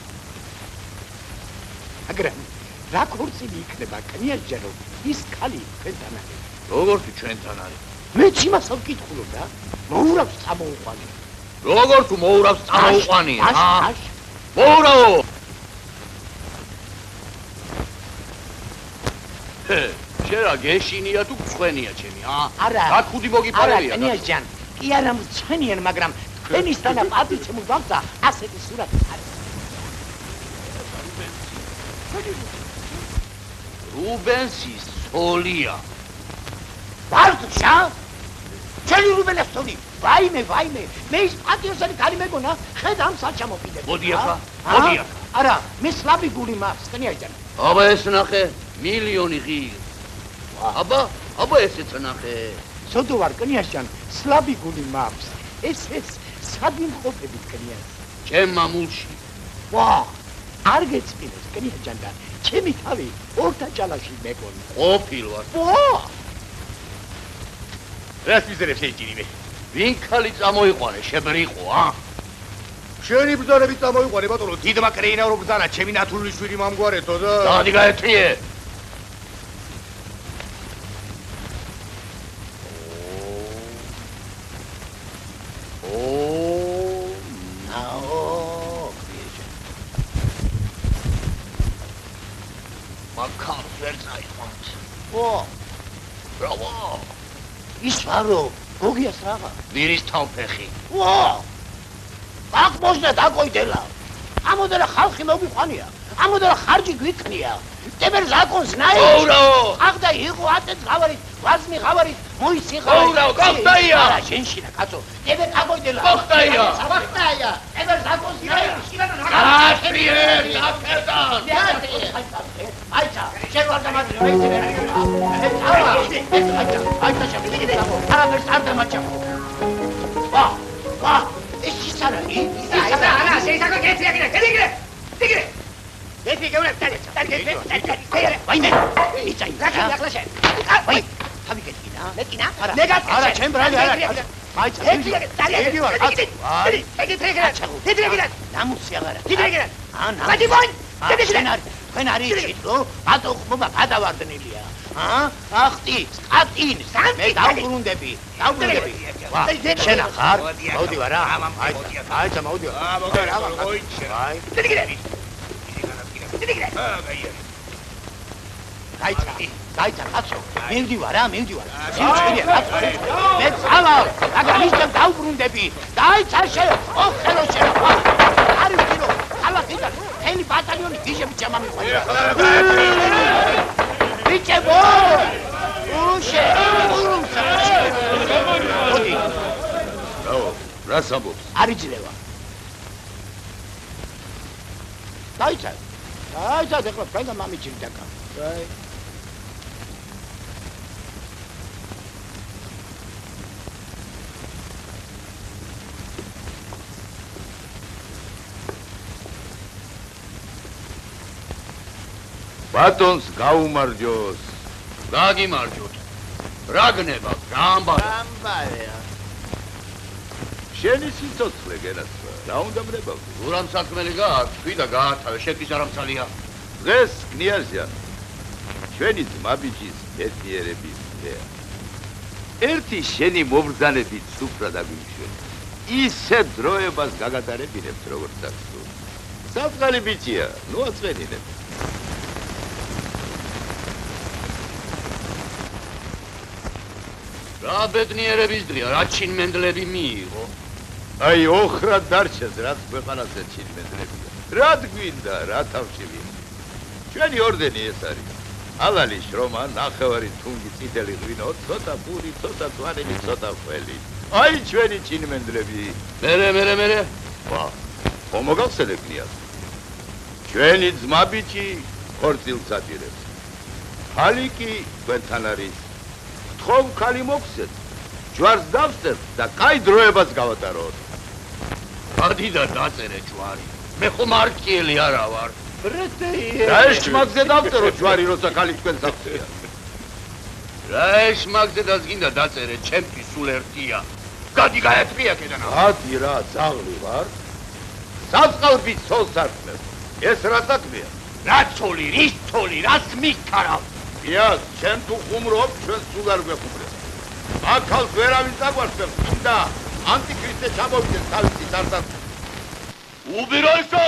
მაგრამ რა ხორცილი იქნება კნიაჯარო ის ქალი ჩვენთან არის როგორც ჩვენთან არის მე იმასაც ვკითხულობ რა მოურავს წამოუყვანი როგორც მოურავს წამოუყვანი მოურავო შერა გეშინია თუ ცხენია ჩემი არა რა ხუდი მოგიფარებია კნიაჯან კი არა მცხენიან მაგრამ თქვენისთანა პატიცემულ გამცა ასეთი სურათი არის რუბენსის სოლია ბარდშა ჩელი რუბენეს სოლი ვაიმე მე ის პატიოსანი ქალი მეგონა ხედა ამ საჩა მოპიდებ მოდი ახლა არა მე სლაბი გული მაქვს კნიაჯან აბა ეს ნახე მილიონი ღირ აბა ესეც ნახე სოდო ვარ კნიაჯან სლაბი გული მაქვს ეს სადი მყოფები კნიაჯ ჩემ მამულში ვა არ გეწინეს კნიაჯან და ჩემი თავი ორთა ჭალაში მეკონა ყოფილ ვარ ვა რას მიზერებს ეჭირიმე ვინ ხალი წამოიყვანე შებრიყო შენი ბრძანებით წამოიყვანე ბატონო, დიდმა კრეინა რო ბრძანა, ჩემი ნათლული შვილი მომგვარეთო და დადი გაეთრიე. მაქარს ვერ წაიყვანს. ო! ბრავო! ის ვარო, გოგიას რაღა? ვირის თავფეხი. ვა! აქ მოსდა დაკოიდელა. ამოდელა ხალხი მოგიყვანია. ამოდელა ხარჯი გვიქნია. დებერ ზაკონს ნაი. ოურავო! აღდა იყო ატეთ ღავარით, ვაზმი ღავარით, მოიცი ღავარით. ოურავო, გახდაია. არა, შენშინა კაცო. დებერ დაკოიდელა. გახდაია. გახდაია. დებერ ზაკონს ნაი. გაათრიე, დაფერდან. აიცა, შენ ვარ დამატი, აიცა, შემიძლია. არა, მე არ დამაჭაფო. ვა, ეს ის არა, არა, შეიძლება გეცია, გიგრე. გეცი გეუნებ, დაი. ვაიმე, იცი, ახლა შენ. ვაი, თავი გეტკინა? მეტკინა? არა, მეგატკინა. არა, ჩემ ბრალი არა. აიცა, დიდი ვარ, დიდი. ნამუსი აღარა. დიდი. მადი ვაი, დიდი. თქვენ არ იცით, რომ ბატო ხმობა გადავარდნილია. ახტი, სკატინ, მე დავბრუნდები. ვა, შენ ახარ? მოდი ვარა. აიცა, მოდი ვარა. მოდი რა, მოიჩე. ვაი. დიდი. გაიცა, კაცო. მივდი ვარა. სიმწირე, კაცო. მე წავალ, მაგრამ ისე დავბრუნდები. გაიცა შენ, ო ხელო შენ. არის გირო, ალახიდან. ელი ბატალიონი გიჟები ჩამამიყვანე. ბიჭებო! უშე, ურუმსა. მოდი. რაო, რას ამბობს? არ იძლევა. გაიცა, ეხლა თქვენგან მამიჩილი დაკა. აი. ბატონს გაუმარჯოს. გაგიმარჯოთ. რა გნება, გამბარე. გამბარეა. შენი სიცოცხლე გენაცვა, რა უნდა მრებავ? ურამ საქმელი გააქვს, თვიდა გაათავე, შეკის არამცალია. დღეს კნიაზია, ჩვენი ძმაბიჯის ბედნიერების დღეა. ერთი შენი მობრძანებით სუფრა დაგვიმშვენ. ისე დროებას გაგატარებინებთ, როგორც აქვს. საწყალი ბიჭია, ნუ აწვენინებ. რა ბედნიერების დღეა, რა ჩინმენდლები მიიღო. აი, ოხრა დარჩეს, რაც ქვეყანაზე ჩინმენდლებია. რა გვინდა, რა თავშივი. ჩვენი ორდენი ეს არის. ალალი შრომა, ნახევარი თუნგი წითელი ღვინო, ცოტა პური, ცოტა წვანილი, ცოტა ყველი. აი, ჩვენი ჩინმენდლები. მერე. ვა, ხომ მოგახსენებია? ჩვენი ძმაბიჭი ხორცილს აპირებს. ხალიკი თქვენთან არის. ხომ ხალი მოგცეთ. ჯვარს დავსწრებ და კაი დროებას გავატაროთ. გადი და დაწერე ჯვარი. მე ხომ არკიელი არა ვარ. რა ეს მაგზე დავწერო ჯვარი, როცა ხალი თქვენ საფცია. რა ეს მაგზე დაზგინდა დაწერე, ჩემთვის სულ ერთია. გადი გაეთრია კედანა. გადი რა, ძაღლი ვარ. საწყალბი ცოლს ართმევ. ეს რა საქმეა? რა ცოლი, რის ცოლი, რას მიქარავ? იას, ჩვენ თუ ხუმრობ, ჩვენ სულ არ გვეხუმრებ. აქალს ვერავინ დაგვარცხებს, და ანტიქრისტე ჩამოვიდეს თავისი სარდაფ. უბიროისო,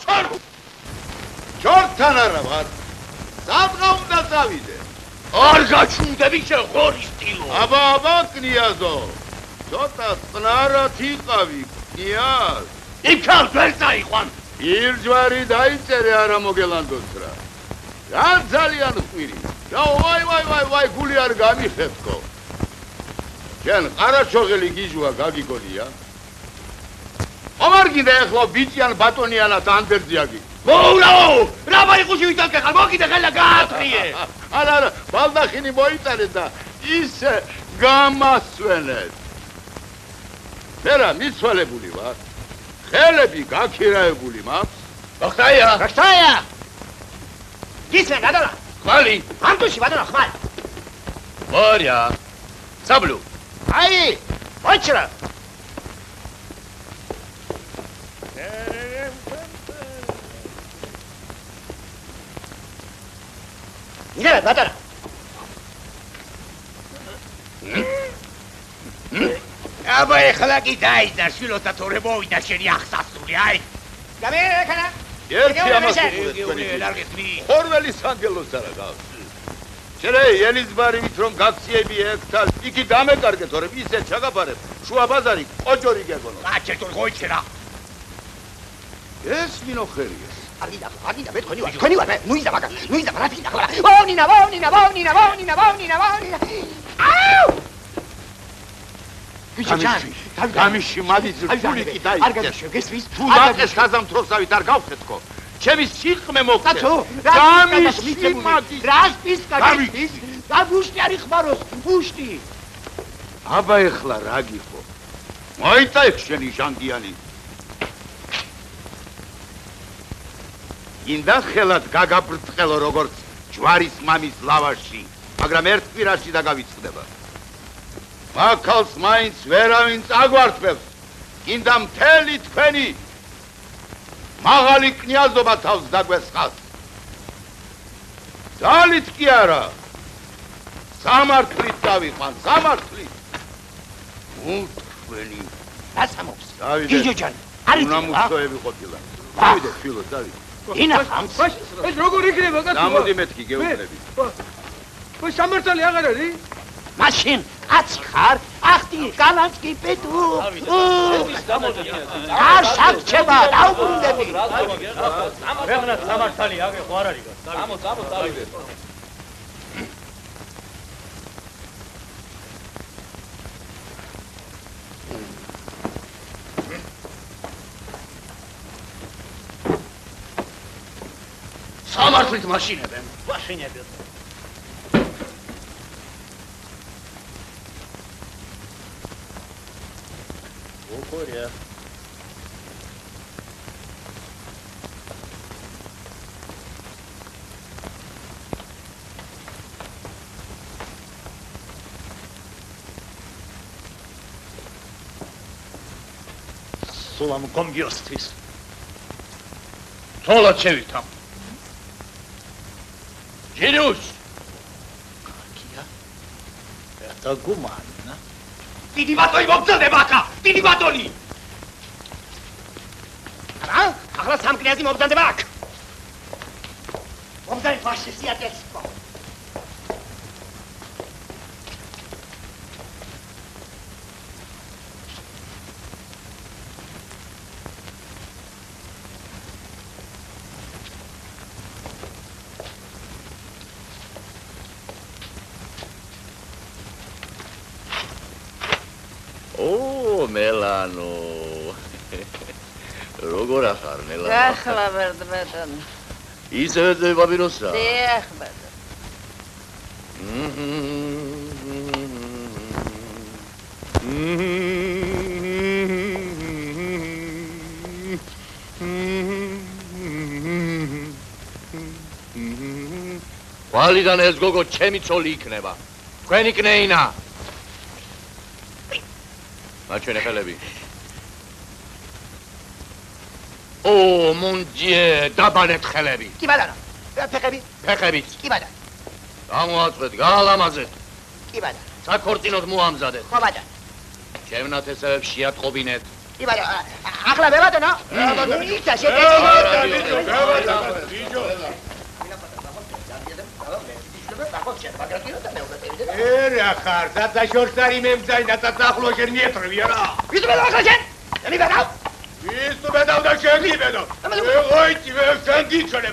ჩორთან არა ვარ. სადღა უნდა წავიდე. არ გაჩუნდები შენ ღორის ტილო. აბა, კნიაზო. ცოტა წნარად იყავი, კნიაზ. იქალ ვერ წაიყვან. ირჯვარი დაიწერე არა მოგელანდოს რა. რა ძალიან ხვირი. რა ვაი, გული არ გამიხეთკო. შენ ყარაჩოღელი გიჟვა გაგიგონია? ომარგინდა ეხლა ბიჭიან ბატონიანად ანდერძიაგი. მოურავო! რა მაიყუში ვიტანკე ხარ, მოგიდე ხელა გაათრიე. არა, ბალდახინი მოიწარე და ისე გამასვენეთ. მერა მიცვალებული ვარ. ხელები გაქირაებული მაქვს. გახტაია! გისმენ გადალა. ხმალი. ამტუში ბატონო ხმალი. ვარია. საბლუ. აი, ოჩრა. მიგერა ბატონო. აბა ეხლა კი დაიძარ შვილოთა თორე მოვიდა შენი ახსასული აი. გამერექანა. ერთი ამას ხორველის ანგელოს არა გავს. შერე ელიზბარივით რომ გაქციები ეკთალ, იქი დამეკარგე თორე ისეთ ჩაგაფარებ. შუა ბაზარი ოჯორი გეგონო. აჩერტო გოიჩერა. ეს მინოხერია. აგიდა მე თქვენი ვარ მე ნუიზა მაგა ნუიზა რა თქმა უნდა ვაუნინა აუ გამიში მადის რული კი დაიწეს არ გაგშეგესვის თუ დაკეს გაზამთროსავით არ გავხეთქო ჩემი სიყმე მოგწე გამიში მადის რას პისკაჩის და ბუშტი არის ხმაროს ბუშტი აბა ეხლა რა გიხო მოიცა ეგ შენი ჟანგიანი ინდა ხელად გაგაბრწყელო როგორც ჯვარის მამის ლავაში, მაგრამ ერთ კვირაში დაგავიწყდება. მაქალს მაინც ვერავინ წაგვართმევს. ინდა მთელი თქვენი მაღალი კნიაზობა თავს დაგვესხავს. ძალით კი არა. სამართლით დავიყვან, სამართლით. თქვენი დასამობს. გიჟოჯან, არის უნამუსოები ყოფილა. დავიდე ფილო, დავიდე. ინა ხამს ეს როგორ იქნება კაცო გამოდი მეთქი გეუბნები ო სამართალი აღარ არის მაშინ კაცი ხარ ახტი კალანსკი პეტუ არ შაქჩება დაუბრუნდები ვეღნა სამართალი აგე ხო არ არის გამო დავიდე სამართლით მაშინებენ. მაშინებენ. ოქორია. სულამ კომგიოსთვის. თოლა ჩევითამ. Genius! Kakia? Eta gumana? Tidi batoi mobzelde baka! Tidi batoni! Ara? Ახლა სამკნიაზი მობრძანდება აქ. მობრძანი ფაშისტია ტექსტო. მელანო როგორ ახარ მელანო ახლა ვერდ ბატონო ისევ ბაბინოსა დიახ ბატონო ვალიდან ეს გოგო ჩემი ცოლი იქნება თქვენი კნეინა აჩვენე ხელები. ო, მონჯე, დაბანეთ ხელები. კი ბატონო. ფეხები? ფეხებიც. კი ბატონო. გამოაწყვეთ, გაალამაზეთ. კი ბატონო. საქორწინოდ მოამზადეთ. ხო ბატონო. ჩემ ნათესავებს შეატყობინეთ. კი ბატონო. ახლა მე ბატონო. ისა Era carta, da șorțarii mei îmi da tatahlo și nietru, era. Vistu me dau așa? Eli vedau? Vistu me dau da și vedau. Uite, vă sandițele.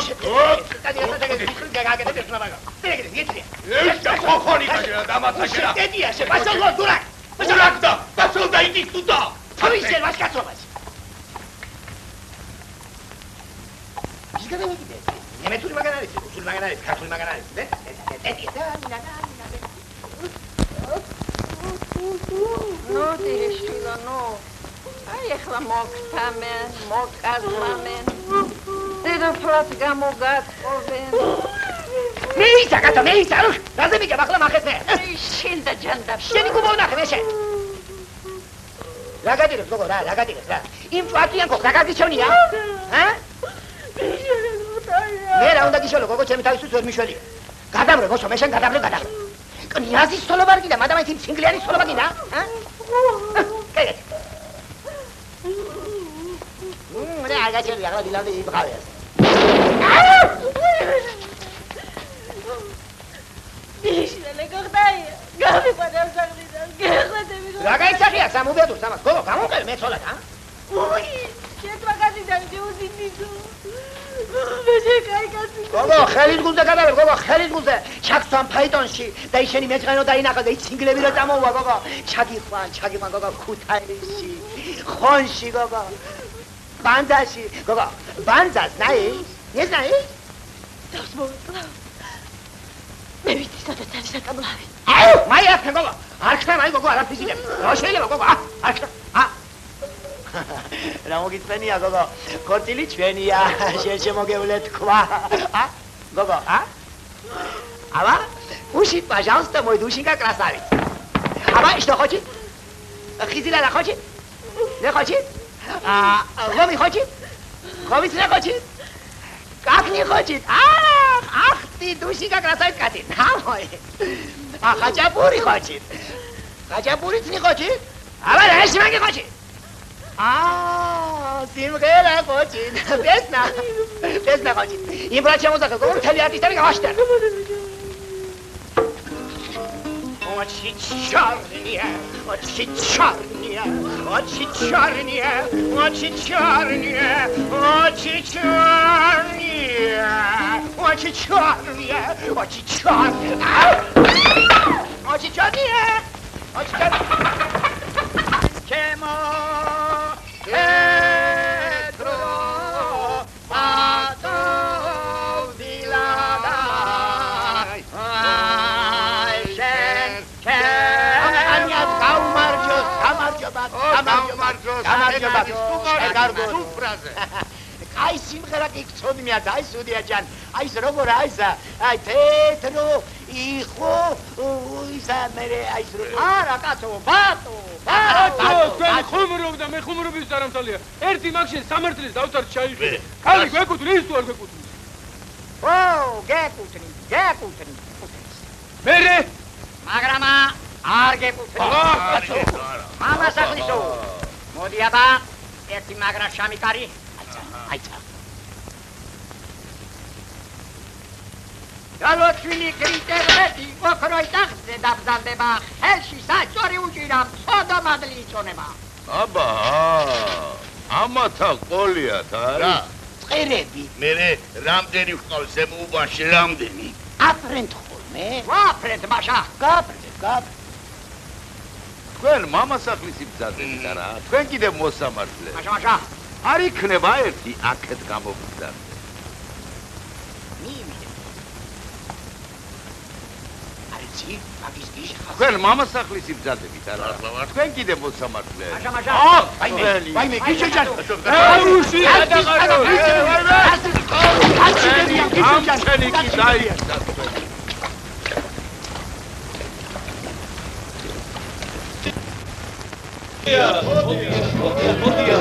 Ăștia cohonică și da mă așa. Tedia, se pasă lor durac. Durac da, pasă da idic tu da. Trebuie să faci ca sobați. Zică de uite. Nemeturi maganare, usul maganare, cartul maganare, vezi? ნუ დიეშილა ნუ აი ახლა მოგთამენ მოგკაზმამენ დედოფლად გამოგატყობენ მეიცა კატა მეიცა რაზე მიგებ ახლა მახეთე შენ და ჯანდა შენი გუბოვნახე მე შენ რა გადირებს გოგო რა გადირებს რა იმ ჭვატიან გოგო რა გაგიჩვენია ჰა მე რა უნდა გიშველო გოგო ჩემი თავისთვის ვერ მიშველი გადაბრე ბოშო მე შენ გადაბრე კნიაზის სოლობარ კიდე მაგრამ ის სინგლიანი სოლობა კიდე კაი მე აგაჩელი აღლა დილავდი იბღავეს ისინი გოგდაი გამიფადავს აღლიდან გეხვედები რა გაიცახია სამუბედო სამას გოგო გამომყევი მე ცოლად უი შეთვაგადიდან ჯუზინიდო მე კაი კაცი გოგო ხელით გულზე გადავერ გოგო ხელით გულზე ჩაგსვან ფაიტონში და ისინი მეწყენო დაინახა და ის სინგლები რა წამოვა გოგო ჩაგიყვან გოგო ქუთაისში ხონში გოგო ბანძაში გოგო ბანძას ნაის ეს ნაის დას მოვიწყდა მე ვიცი სადაც არის საკამლავი მაი ახლა გოგო არ ხარ მაი გოგო არ ფიზიკები რა შეიძლება გოგო არ ხარ რა მოგიწენია გოგო კორტილი ჩვენია შემოგევლე თქვა გოგო აბა уши пожалуйста мой душенька красавец აბა что хочет ხიზილა რა хочет не хочет ломи хочет ковиц не хочет как не хочет ах ты душенька красавец катин мой хачапури хочет хачапури не хочет აბა რა შემაგე хочет სიმღერა хочет песня хочет იმ რა შემოძახე გოგო თელი არტისტები გავაშტერე Очень черные, очень черные, очень черные, очень черные, очень черные, очень черные, очень черные, очень черные, очень черные. Чему ветру потом диладай, აი სიმღერა კი გწოდმია და აი სუდია ჯან აი ეს როგორ აი ეს აი თეთრო იხო ისა მე აი ეს არა კაცო ბატო თქვენ ხუმრობ და მე ხუმრობის არამთალია ერთი მაგშენ სამართლის დავთარ ჩაიშვი ხალი გვეკუთვნის ის თუ არ გვეკუთვნის გეკუთვნის მერე მაგრამ არ გეკუთვნის მამა საფლისო მოდი აბა ერთი მაგრა შამიკარი აიცა გალოჩვინი კრიტერები ოქროი ტახტზე დაბზარდება ხელში საჭორი უჭირა ცოდა მადლი იწონება აბა ამათა ყოლიათ რა წერები მე რამდენი ვყავს ზემო უბანში რამდენი აფრენთ ხოლმე ვაფრენთ მაშა გაფრენთ თქვენ მამასახლის იბრძანდებით არა თქვენ კიდე მოსამართლე მაშა არ იქნება ერთი აქეთ გამოგდარ თქვენ მამასახლის იბრძანდებით არა თქვენ კიდე მოსამართლე მაშა ვაიმე გიჩეჯან აუში გადაყარო ამჩენი კი დაიწყდა Podia.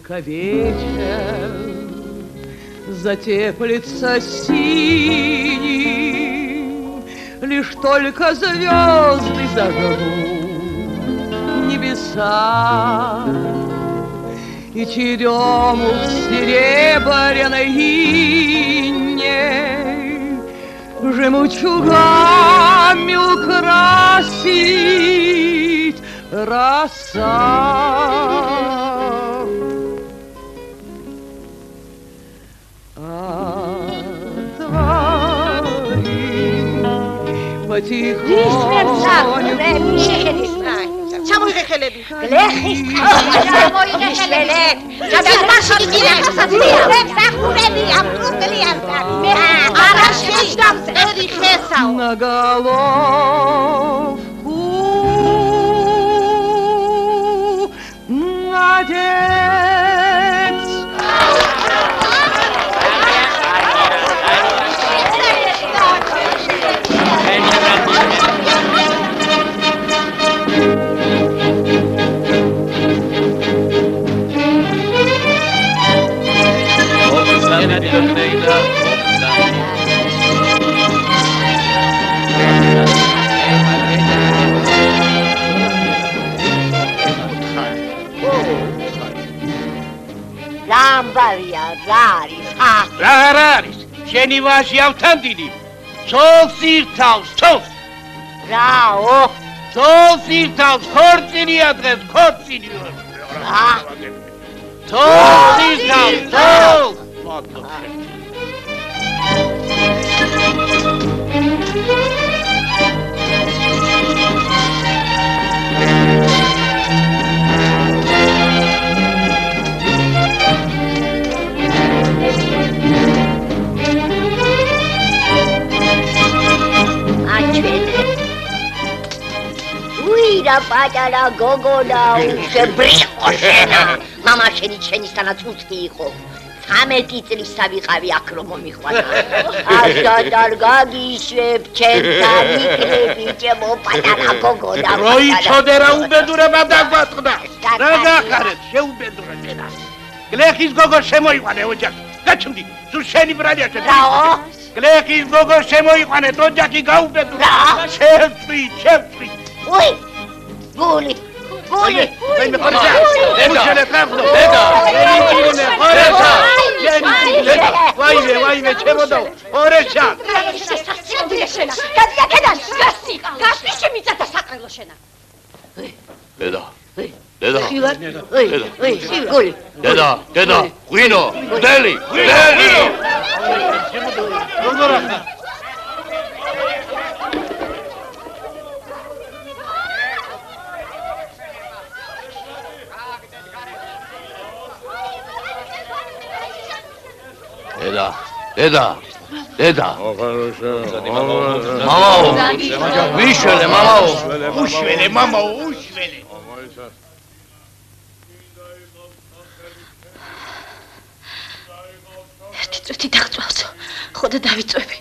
только вечер затеплится синим, лишь только звезды зажгут небеса, и черему в серебряной инне жемчугами украсить роса. ჩამოიღე ხელები. გლეხის ჩამოიღე ხელები. გადაგმარში გინახა საწია. საფურები აპრუტლიან. მე არა შეჭდამ წერი ხესაო. На головку надеть. Lambavia, Raris, Raris, შენი ვაჟი ავთანდილი, ცოლს ირთავს, ცოლს. რაო? ცოლს ირთავს, ქორწინია დღეს, ქორწინია. რა? ცოლს ირთავს, ცოლს. Uira patara gogoda ușebrico șena. Mama șeni șenistana țuțchi iho. 13 წლის ავიყავი აქ რომ მომიხვანა. Așa dar გაგიშვებ ჩემთან იქნები ჩემო პატარა გოგო და როიცოდე რა უბედურება დაგვატყდა. რა გახარეთ შეუბედურა შენა. გლეხის გოგო შემოიყვანე ოჯახი. გაჩნდი. სულ შენი ბრალია შენ. რაო? გლეხის გოგო შემოიყვანე ოჯახი გაუბედურა. შევწვი. უი. გული. მე ხორეჭა. ემუშელე ტრაფლო. დედა. ემიჭირნე ხორეჭა. ვაიმე ჩემოდო. ხორეჭა. საწიოდია შენა. გადია კედან. გასი შემიწადა საყრელო შენა. დედა. გული. დედა. ღვინო. გდელი. როგორ დედა. მამაო. ვიშველე, მამაო. უშველე. ერთი წუთი დაგწვავს. ხოდა დავიწვევი.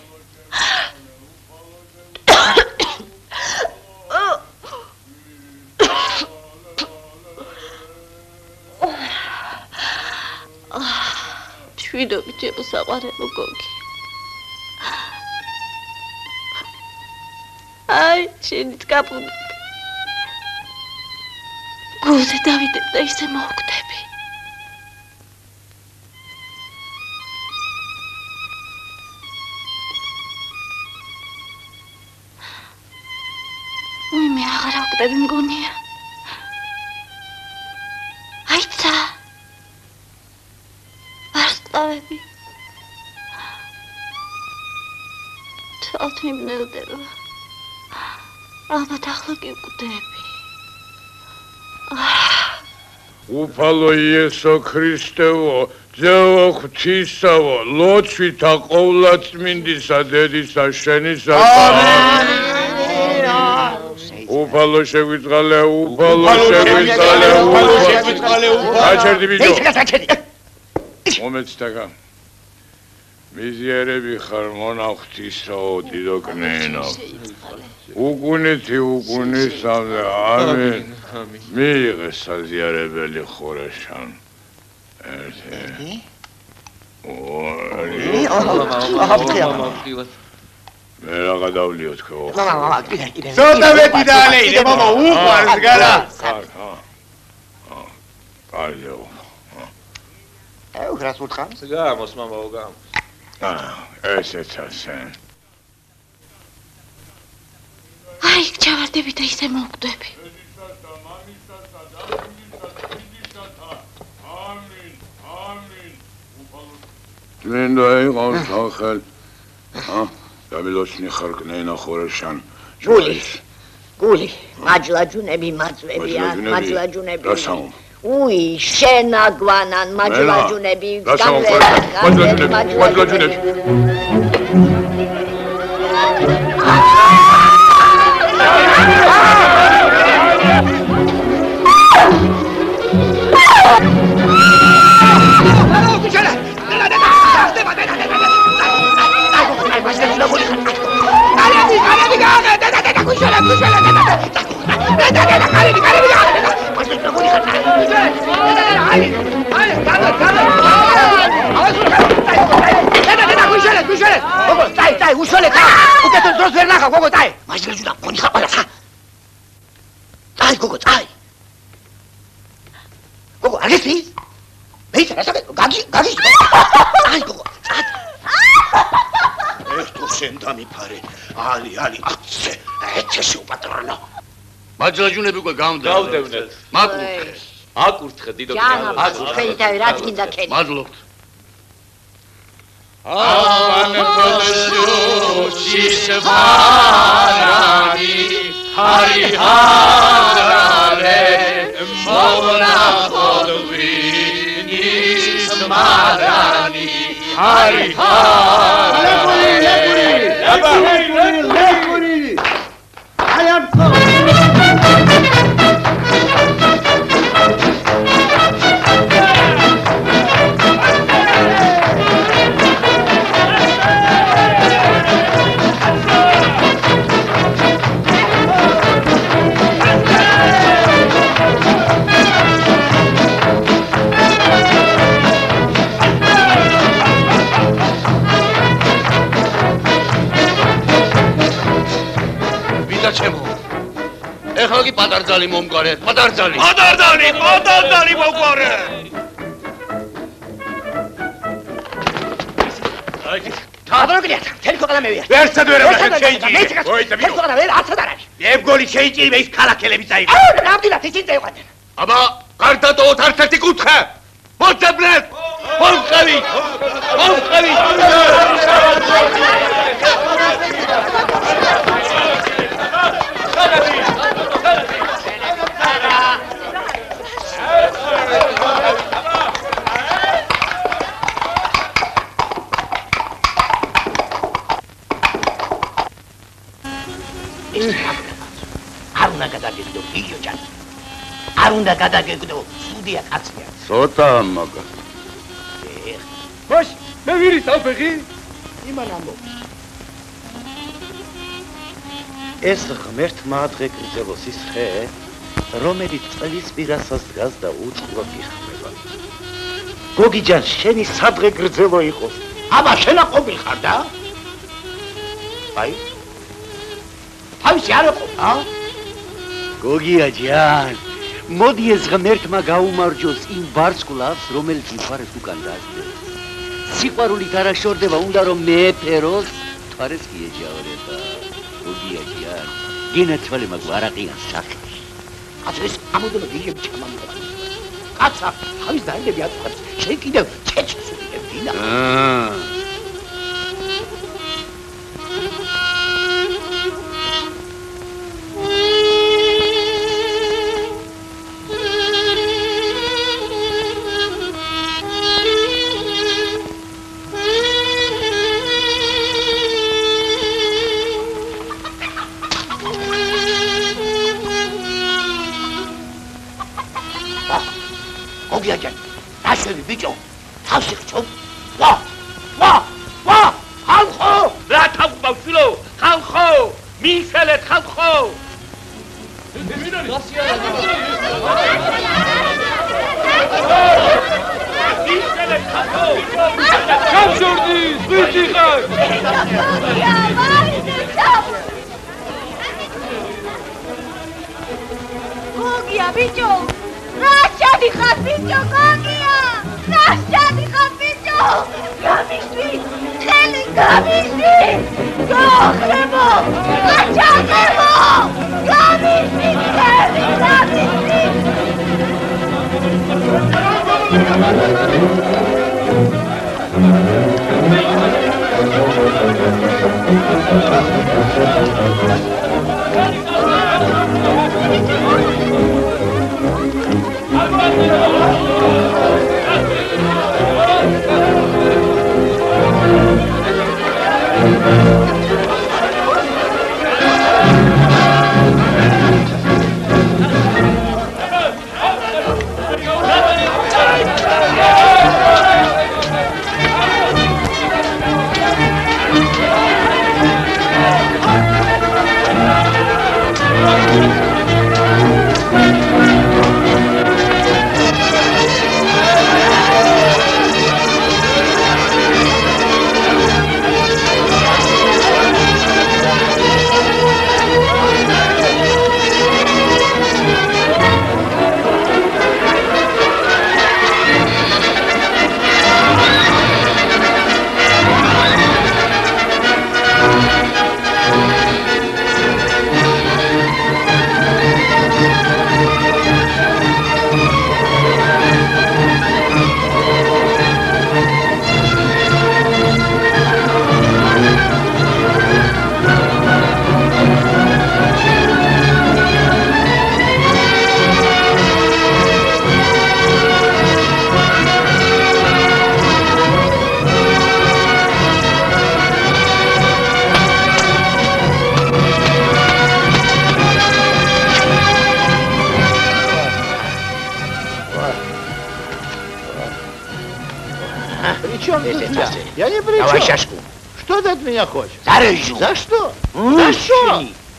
შვიდობი ჩემო საყვარელო გოგი. აი, შენი წკაპუნები. გულზე დავიდებ და ისე მოვკვდები. უი, მე აღარ ავკვდები მგონია. აიცა. ვარსკვლავები. თვალთ მიმნელდება. ალბათ ახლა კი ვკვდები. უფალო იესო ქრისტეო, ძეო ღვთისავო, ლოცვითა ყოვლადწმინდისა დედისა შენისა. უფალო შეგვიწყალე. აჩერდი ბიჭო. მომეცდაგა. მიზიერები ხარ მონახთისაო დიდოკნენო. უგუნეთი უგუნისამდე ამენ. მიიღე საზიარებელი ხურეშან. ერთი. ორი. მე რაღა დავლიოთ ხო? მამა, კიდე. ცოტა მეტი დაალეიდე, მამა, უყვარს გარა. აიო. ეუგრას უთხრა? გამოს, მამაო, გამოს. ესეც ასე. აი, ჩავარდები და ისე მოვკვდები. წმინდა იყოს სახელ. გამილოჩნი ხარკნენა ხორეშან. გული, მაჯლაჯუნები მაწვევიან, მაჯლაჯუნები. რასაუმ? უი, შენა გვანან მაჯლაჯუნები, მაჯლაჯუნები. მაჯლაჯუნები უკვე გავდევნეთ. მაკურთხეს. აკურთხე დიდო ჯანა, თქვენი თავი რაც გინდა ქენი. მადლობთ. Cis varani, hari harale, mona kodvini, smarani, hari harale. I am so. ეხლა კი პატარძალი მომგვარეთ, პატარძალი მომგვარეთ. აბროგლია, თელი ქვეყანა მევია. ვერცად ვერ ამახეთ შეიჭირე. თელი ქვეყანა ვერ არცად არ არის. ებგოლი შეიჭირე ის ქალაქელები წაიღო. ნამდვილად ისინი წაიყვანდნენ. აბა, გარდატოვოთ ერთ-ერთი კუთხე. მოძებნეთ! მომხევი! არ უნდა გადაგეკიდო ვიდეო ჯან. არ უნდა გადაგეკიდო სუდია კაცია. ცოტა მაგა. მოშ, მე ვირი საფეხი? იმან ამბო. ეს ღმერთმა დღეკრძელოს ის ხე, რომელიც წლის პირასას დგას და უწყლოდ იხმება. გოგიჯან, შენი სადღე გრძელო იყოს. აბა, შენა ყოფილ ხარ და? აი. თავისი არ იყო, გოგია ჯან, მოდი ეს ღმერთმა გაუმარჯოს იმ ვარსკვლავს, რომელიც მთვარეს უკან დასდეს. სიყვარულით არ აშორდება, უნდა რომ მეფეროს, მთვარეს კი ეჯავრება. გოგია ჯან, გენაცვალე მაგ ვარაყიან სახეს. კაცის ამოდელა გიგები ჩამამიყვა. კაცა, თავის დაინები აწუხებს, შენ კიდევ ჩეჩს უდებ დინა. ნაშევი ბიჭო, თავში ხჩო. ვა! ხალხო! რა თავყავ შვილო? ხალხო! მიშელეთ ხალხო! Kam shordi, zvirti khar. Gogia, bicho! Rashadi khad, bicho, Gogia! Rashadi khad, bicho! Gamishvi! Kheli gamishvi! Gokhebo! Achakebo! Gamishvi! Kheli gamishvi! Я не при чем. Давай чашку. Что ты от меня хочешь? Зарежу. За что? За что?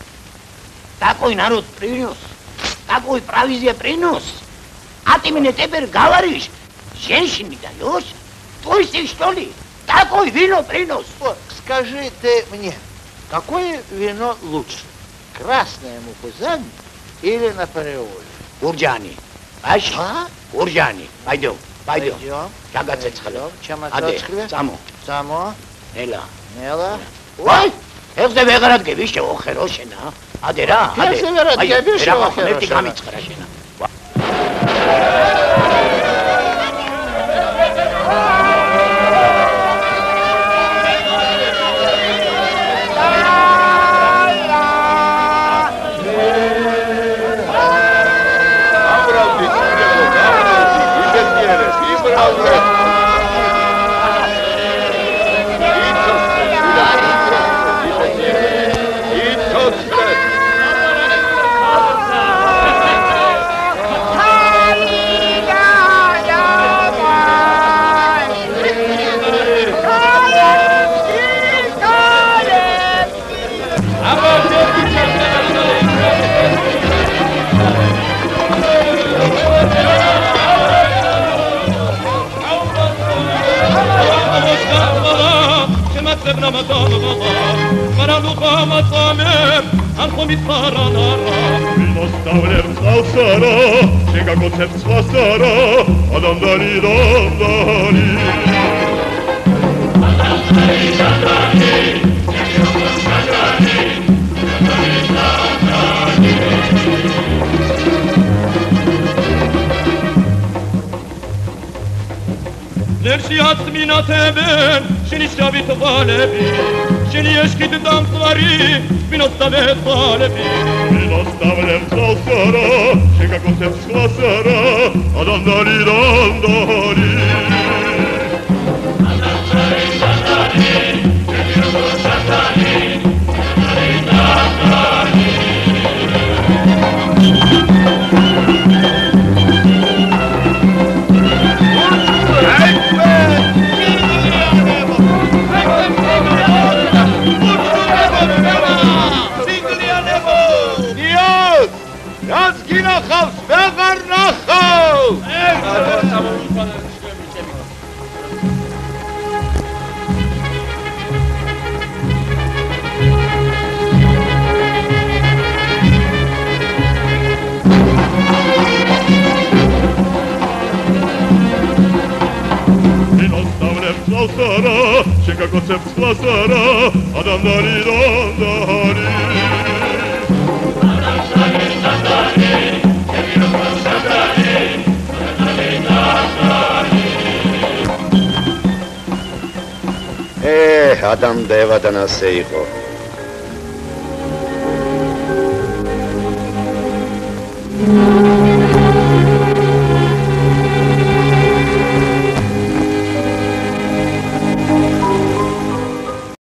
Такой народ принес, такой провизия принес. А ты мне теперь говоришь, женщине даешь? Твой ты что ли? Такой вино принес. Вот, скажи ты мне, какое вино лучше? Красное мукузань или Наполеон? Урджани. Аш? А? Урджани. Пойдем. Пойдем. Пойдем. Чем отцочкли? Само. Само. Нела. Нела. Ой! איך זה וגרד גביש שאוכלו שינה? אדירה, אדירה. איך זה וגרד גביש שאוכלו שינה? גם יצחרה שינה. Ставлем салсара, чека концепт свасара, адам дали, дам дали. Ներսի հացմինաթևեն, շնիշտավի թվալևի, շենի ешկի դամսվարի, վինոստավետ բալևի։ Վինոստավլեմ ծալսարա, շենկա կոնցեպտ սվասարա, ադամ դալի, դամ դալի։ ხასარა შენ გაკოცებ ცხვასარა ადამდარი დანდარი ადამდარი დანდარი ჩემი როგორ სადარი ადამდარი დანდარი ადამ დევადან ასე იყო Thank you.